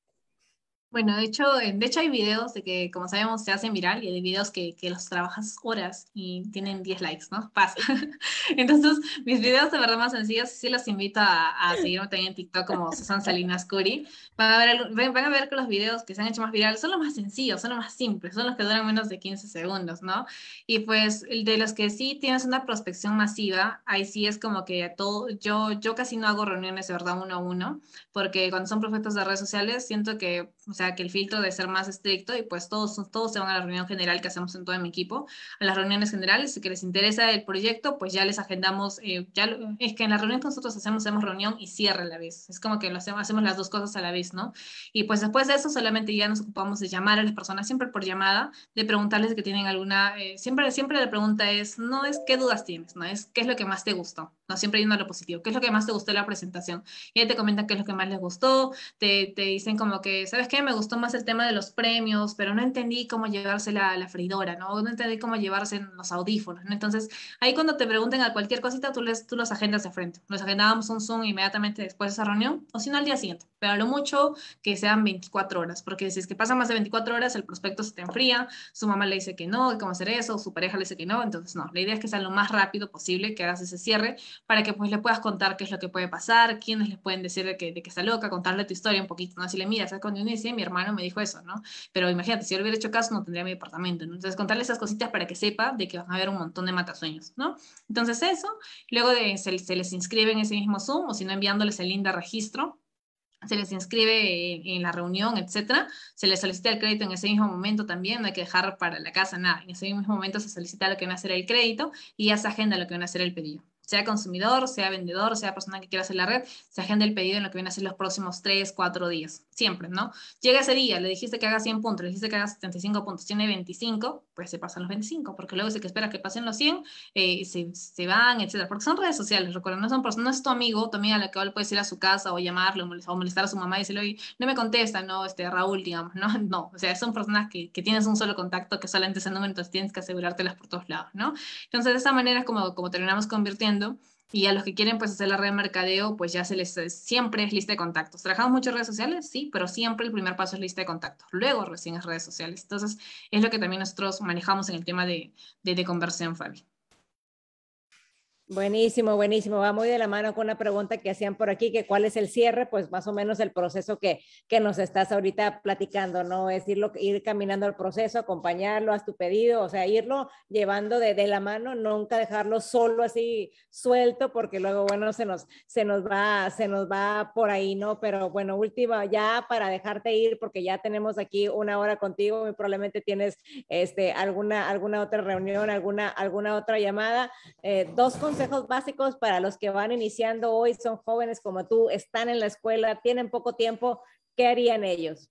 Bueno, de hecho, de hecho hay videos de que, como sabemos, se hacen viral y hay videos que, que los trabajas horas y tienen diez likes, ¿no? Pasa. Entonces, mis videos de verdad más sencillos, sí los invito a, a seguirme también en TikTok como Susan Salinas Curi. Van a, ver, van a ver que los videos que se han hecho más virales son los más sencillos, son los más simples, son los que duran menos de quince segundos, ¿no? Y pues el de los que sí tienes una prospección masiva, ahí sí es como que todo, yo, yo casi no hago reuniones de verdad uno a uno, porque cuando son prospectos de redes sociales siento que, o sea, que el filtro debe ser más estricto y pues todos, todos se van a la reunión general que hacemos en todo mi equipo, a las reuniones generales, si que les interesa el proyecto, pues ya les agendamos, eh, ya lo, es que en la reunión que nosotros hacemos, hacemos reunión y cierre a la vez, es como que lo hacemos, hacemos las dos cosas a la vez, ¿no? Y pues después de eso solamente ya nos ocupamos de llamar a las personas, siempre por llamada, de preguntarles que tienen alguna, eh, siempre, siempre la pregunta es, no es qué dudas tienes, no es qué es lo que más te gustó, no siempre yendo a lo positivo, qué es lo que más te gustó de la presentación, y ahí te comentan qué es lo que más les gustó, te, te dicen como que, ¿sabes qué? Me gustó más el tema de los premios, pero no entendí cómo llevarse la, la freidora, ¿no? No entendí cómo llevarse los audífonos, ¿no? Entonces, ahí cuando te pregunten a cualquier cosita, tú, les, tú los agendas de frente. Los agendábamos un Zoom inmediatamente después de esa reunión, o si no, al día siguiente. Pero a lo mucho que sean veinticuatro horas, porque si es que pasan más de veinticuatro horas, el prospecto se te enfría, su mamá le dice que no, cómo hacer eso, su pareja le dice que no, entonces no. La idea es que sea lo más rápido posible, que hagas ese cierre, para que pues le puedas contar qué es lo que puede pasar, quiénes le pueden decir de que, de que está loca, contarle tu historia un poquito, ¿no? Así le mira, ¿sabes? Cuando uno dice, mi hermano me dijo eso, ¿no? Pero imagínate, si yo le hubiera hecho caso, no tendría mi departamento, ¿no? Entonces, contarle esas cositas para que sepa de que van a haber un montón de matasueños, ¿no? Entonces, eso, luego de, se, se les inscribe en ese mismo Zoom, o si no, enviándoles el link de registro, se les inscribe en, en la reunión, etcétera, se les solicita el crédito en ese mismo momento también, no hay que dejar para la casa nada, en ese mismo momento se solicita lo que van a hacer el crédito y ya se agenda lo que van a hacer el pedido. Sea consumidor, sea vendedor, sea persona que quiera hacer la red, se agenda el pedido en lo que viene a ser los próximos tres, cuatro días, siempre, ¿no? Llega ese día, le dijiste que haga cien puntos, le dijiste que haga setenta y cinco puntos, tiene veinticinco, pues se pasan los veinticinco, porque luego se que espera que pasen los cien, eh, se, se van, etcétera, porque son redes sociales, recuerden, no son personas, no es tu amigo, tu amiga a la que le puedes ir a su casa o llamarle o molestar, o molestar a su mamá y decirle, oye, no me contesta, no, este, Raúl, digamos, no, no, o sea, son personas que, que tienes un solo contacto, que solamente ese número, entonces tienes que asegurártelas por todos lados, ¿no? Entonces, de esa manera es como, como terminamos convirtiendo. Y a los que quieren pues hacer la red de mercadeo, pues ya se les, siempre es lista de contactos. ¿Trabajamos mucho en redes sociales? Sí, pero siempre el primer paso es lista de contactos. Luego recién es redes sociales. Entonces, es lo que también nosotros manejamos en el tema de, de, de conversión, Fabi. Buenísimo, buenísimo. Va muy de la mano con una pregunta que hacían por aquí, que cuál es el cierre, pues más o menos el proceso que, que nos estás ahorita platicando, ¿no? Es irlo, ir caminando el proceso, acompañarlo, haz tu pedido, o sea, irlo llevando de, de la mano, nunca dejarlo solo así suelto, porque luego, bueno, se nos, se nos va, se nos va por ahí, ¿no? Pero bueno, última, ya para dejarte ir, porque ya tenemos aquí una hora contigo, muy probablemente tienes este, alguna, alguna otra reunión, alguna, alguna otra llamada, eh, dos consejos consejos básicos para los que van iniciando hoy, son jóvenes como tú, están en la escuela, tienen poco tiempo, ¿qué harían ellos?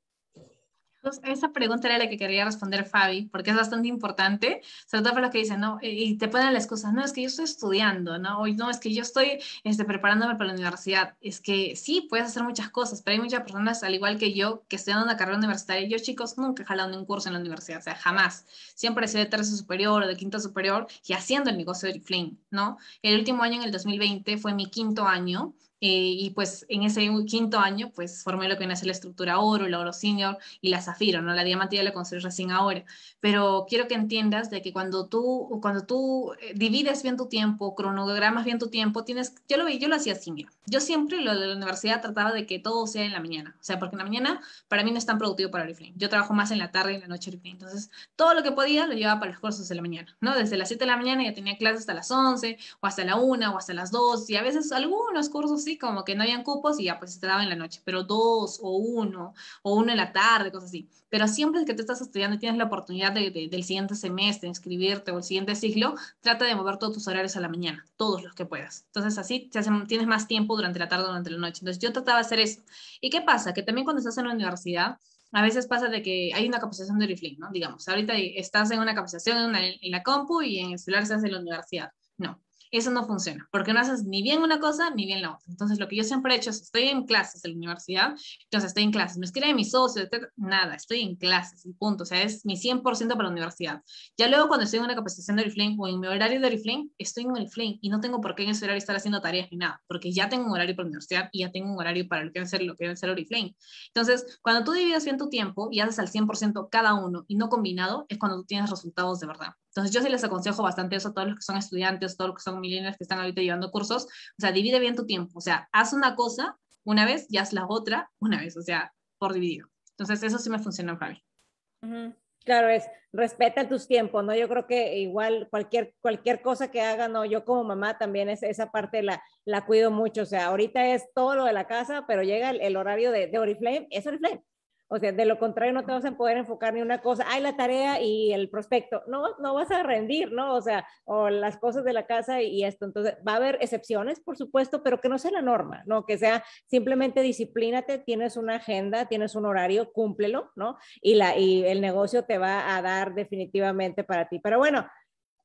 Esa pregunta era la que quería responder Fabi, porque es bastante importante, sobre todo para los que dicen, no, y te ponen la excusa, no, es que yo estoy estudiando, ¿no? O no, es que yo estoy este, preparándome para la universidad. Es que sí, puedes hacer muchas cosas, pero hay muchas personas, al igual que yo, que estudian una carrera universitaria. Yo, chicos, nunca he jalado un curso en la universidad, o sea, jamás. Siempre he sido de tercio superior o de quinto superior y haciendo el negocio de Oriflame, ¿no? El último año, en el dos mil veinte, fue mi quinto año. Eh, y pues en ese quinto año, pues formé lo que viene a ser la estructura oro, la oro senior y la zafiro, ¿no? La diamante ya la construí recién ahora. Pero quiero que entiendas de que cuando tú, cuando tú divides bien tu tiempo, cronogramas bien tu tiempo, tienes, yo lo, yo lo hacía así, mira. Yo siempre lo de la universidad trataba de que todo sea en la mañana. O sea, porque en la mañana para mí no es tan productivo para Oriflame. Yo trabajo más en la tarde y en la noche Oriflame. Entonces, todo lo que podía lo llevaba para los cursos de la mañana, ¿no? Desde las siete de la mañana ya tenía clases hasta las once, o hasta la una, o hasta las dos, y a veces algunos cursos sí, como que no habían cupos y ya pues se te daba en la noche, pero dos o uno, o uno en la tarde, cosas así. Pero siempre que tú estás estudiando y tienes la oportunidad de, de, del siguiente semestre, inscribirte o el siguiente ciclo, trata de mover todos tus horarios a la mañana, todos los que puedas. Entonces así te hacen, tienes más tiempo durante la tarde o durante la noche. Entonces yo trataba de hacer eso. ¿Y qué pasa? Que también cuando estás en la universidad, a veces pasa de que hay una capacitación de Oriflame, ¿no? Digamos, ahorita estás en una capacitación en, una, en la compu y en el celular estás en la universidad. No, eso no funciona, porque no haces ni bien una cosa ni bien la otra. Entonces, lo que yo siempre he hecho es, estoy en clases en la universidad, entonces estoy en clases, me escribe mi socio, etcétera, nada, estoy en clases, y punto, o sea, es mi cien por ciento para la universidad. Ya luego, cuando estoy en una capacitación de Oriflame o en mi horario de Oriflame, estoy en Oriflame y no tengo por qué en ese horario estar haciendo tareas ni nada, porque ya tengo un horario para la universidad y ya tengo un horario para lo que debe ser, lo que debe ser Oriflame. Entonces, cuando tú divides bien tu tiempo y haces al cien por ciento cada uno y no combinado, es cuando tú tienes resultados de verdad. Entonces yo sí les aconsejo bastante eso a todos los que son estudiantes, todos los que son millennials que están ahorita llevando cursos. O sea, divide bien tu tiempo. O sea, haz una cosa una vez y haz la otra una vez. O sea, por dividido. Entonces eso sí me funciona, Fabi. Uh-huh. Claro, es respeta tus tiempos, ¿no? Yo creo que igual cualquier, cualquier cosa que haga, ¿no? Yo como mamá también es, esa parte la, la cuido mucho. O sea, ahorita es todo lo de la casa, pero llega el, el horario de, de Oriflame, es Oriflame. O sea, de lo contrario no te vas a poder enfocar ni una cosa, hay la tarea y el prospecto, no, no vas a rendir, ¿no? O sea, o las cosas de la casa y, y esto. Entonces, va a haber excepciones, por supuesto, pero que no sea la norma, ¿no? Que sea simplemente disciplínate, tienes una agenda, tienes un horario, cúmplelo, ¿no? Y, la, y el negocio te va a dar definitivamente para ti. Pero bueno,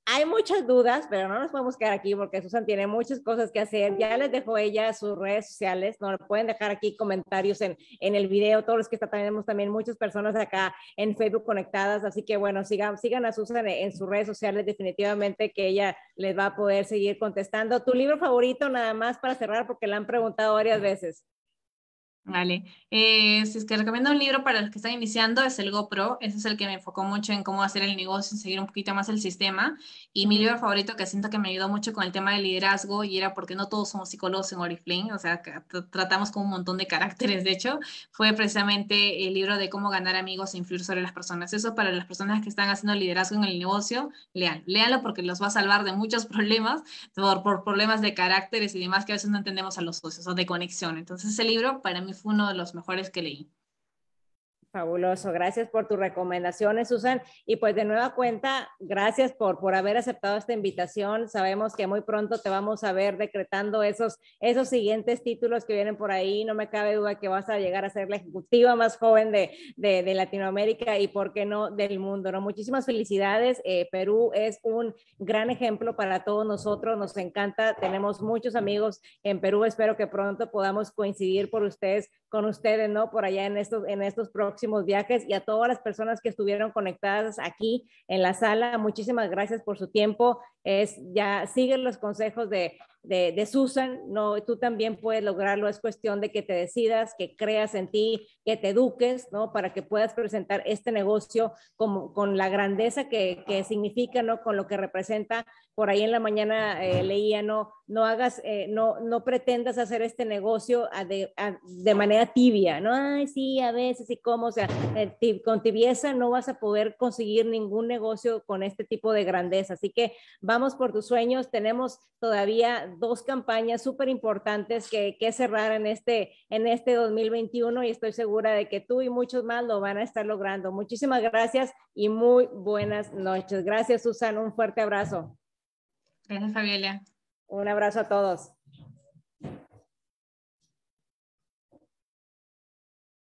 hay muchas dudas, pero no nos podemos quedar aquí porque Susan tiene muchas cosas que hacer. Ya les dejo ella sus redes sociales, nos pueden dejar aquí comentarios en, en el video, todos los que está, tenemos también muchas personas acá en Facebook conectadas, así que bueno, sigan, sigan a Susan en, en sus redes sociales, definitivamente que ella les va a poder seguir contestando. ¿Tu libro favorito, nada más para cerrar, porque le han preguntado varias veces? Vale, eh, si es que recomiendo un libro para los que están iniciando es el GoPro, ese es el que me enfocó mucho en cómo hacer el negocio, en seguir un poquito más el sistema, y mi libro favorito que siento que me ayudó mucho con el tema del liderazgo, y era porque no todos somos psicólogos en Oriflame, o sea, que tratamos con un montón de caracteres, de hecho, fue precisamente el libro de cómo ganar amigos e influir sobre las personas. Eso para las personas que están haciendo liderazgo en el negocio, lean, léanlo porque los va a salvar de muchos problemas, por, por problemas de caracteres y demás que a veces no entendemos a los socios, o de conexión. Entonces ese libro para mí fue uno de los mejores que leí. Fabuloso, gracias por tus recomendaciones, Susan. Y pues de nueva cuenta, gracias por, por haber aceptado esta invitación. Sabemos que muy pronto te vamos a ver decretando esos, esos siguientes títulos que vienen por ahí. No me cabe duda que vas a llegar a ser la ejecutiva más joven de, de, de Latinoamérica y, por qué no, del mundo, ¿no? Muchísimas felicidades. Eh, Perú es un gran ejemplo para todos nosotros. Nos encanta. Tenemos muchos amigos en Perú. Espero que pronto podamos coincidir por ustedes, con ustedes, ¿no? Por allá en estos, en estos próximos viajes, y a todas las personas que estuvieron conectadas aquí en la sala, muchísimas gracias por su tiempo. Es ya siguen los consejos de, de, de Susan, no, tú también puedes lograrlo, es cuestión de que te decidas, que creas en ti, que te eduques, ¿no? Para que puedas presentar este negocio como, con la grandeza que, que significa, ¿no? Con lo que representa. Por ahí en la mañana eh, leía, no, no hagas, eh, no, no pretendas hacer este negocio a de, a, de manera tibia, ¿no? Ay, sí, a veces y cómo, o sea, eh, con tibieza no vas a poder conseguir ningún negocio con este tipo de grandeza. Así que vamos por tus sueños. Tenemos todavía dos campañas súper importantes que, que cerrar en este, en este dos mil veintiuno, y estoy segura de que tú y muchos más lo van a estar logrando. Muchísimas gracias y muy buenas noches. Gracias, Susan. Un fuerte abrazo. Gracias, Fabiola. Un abrazo a todos.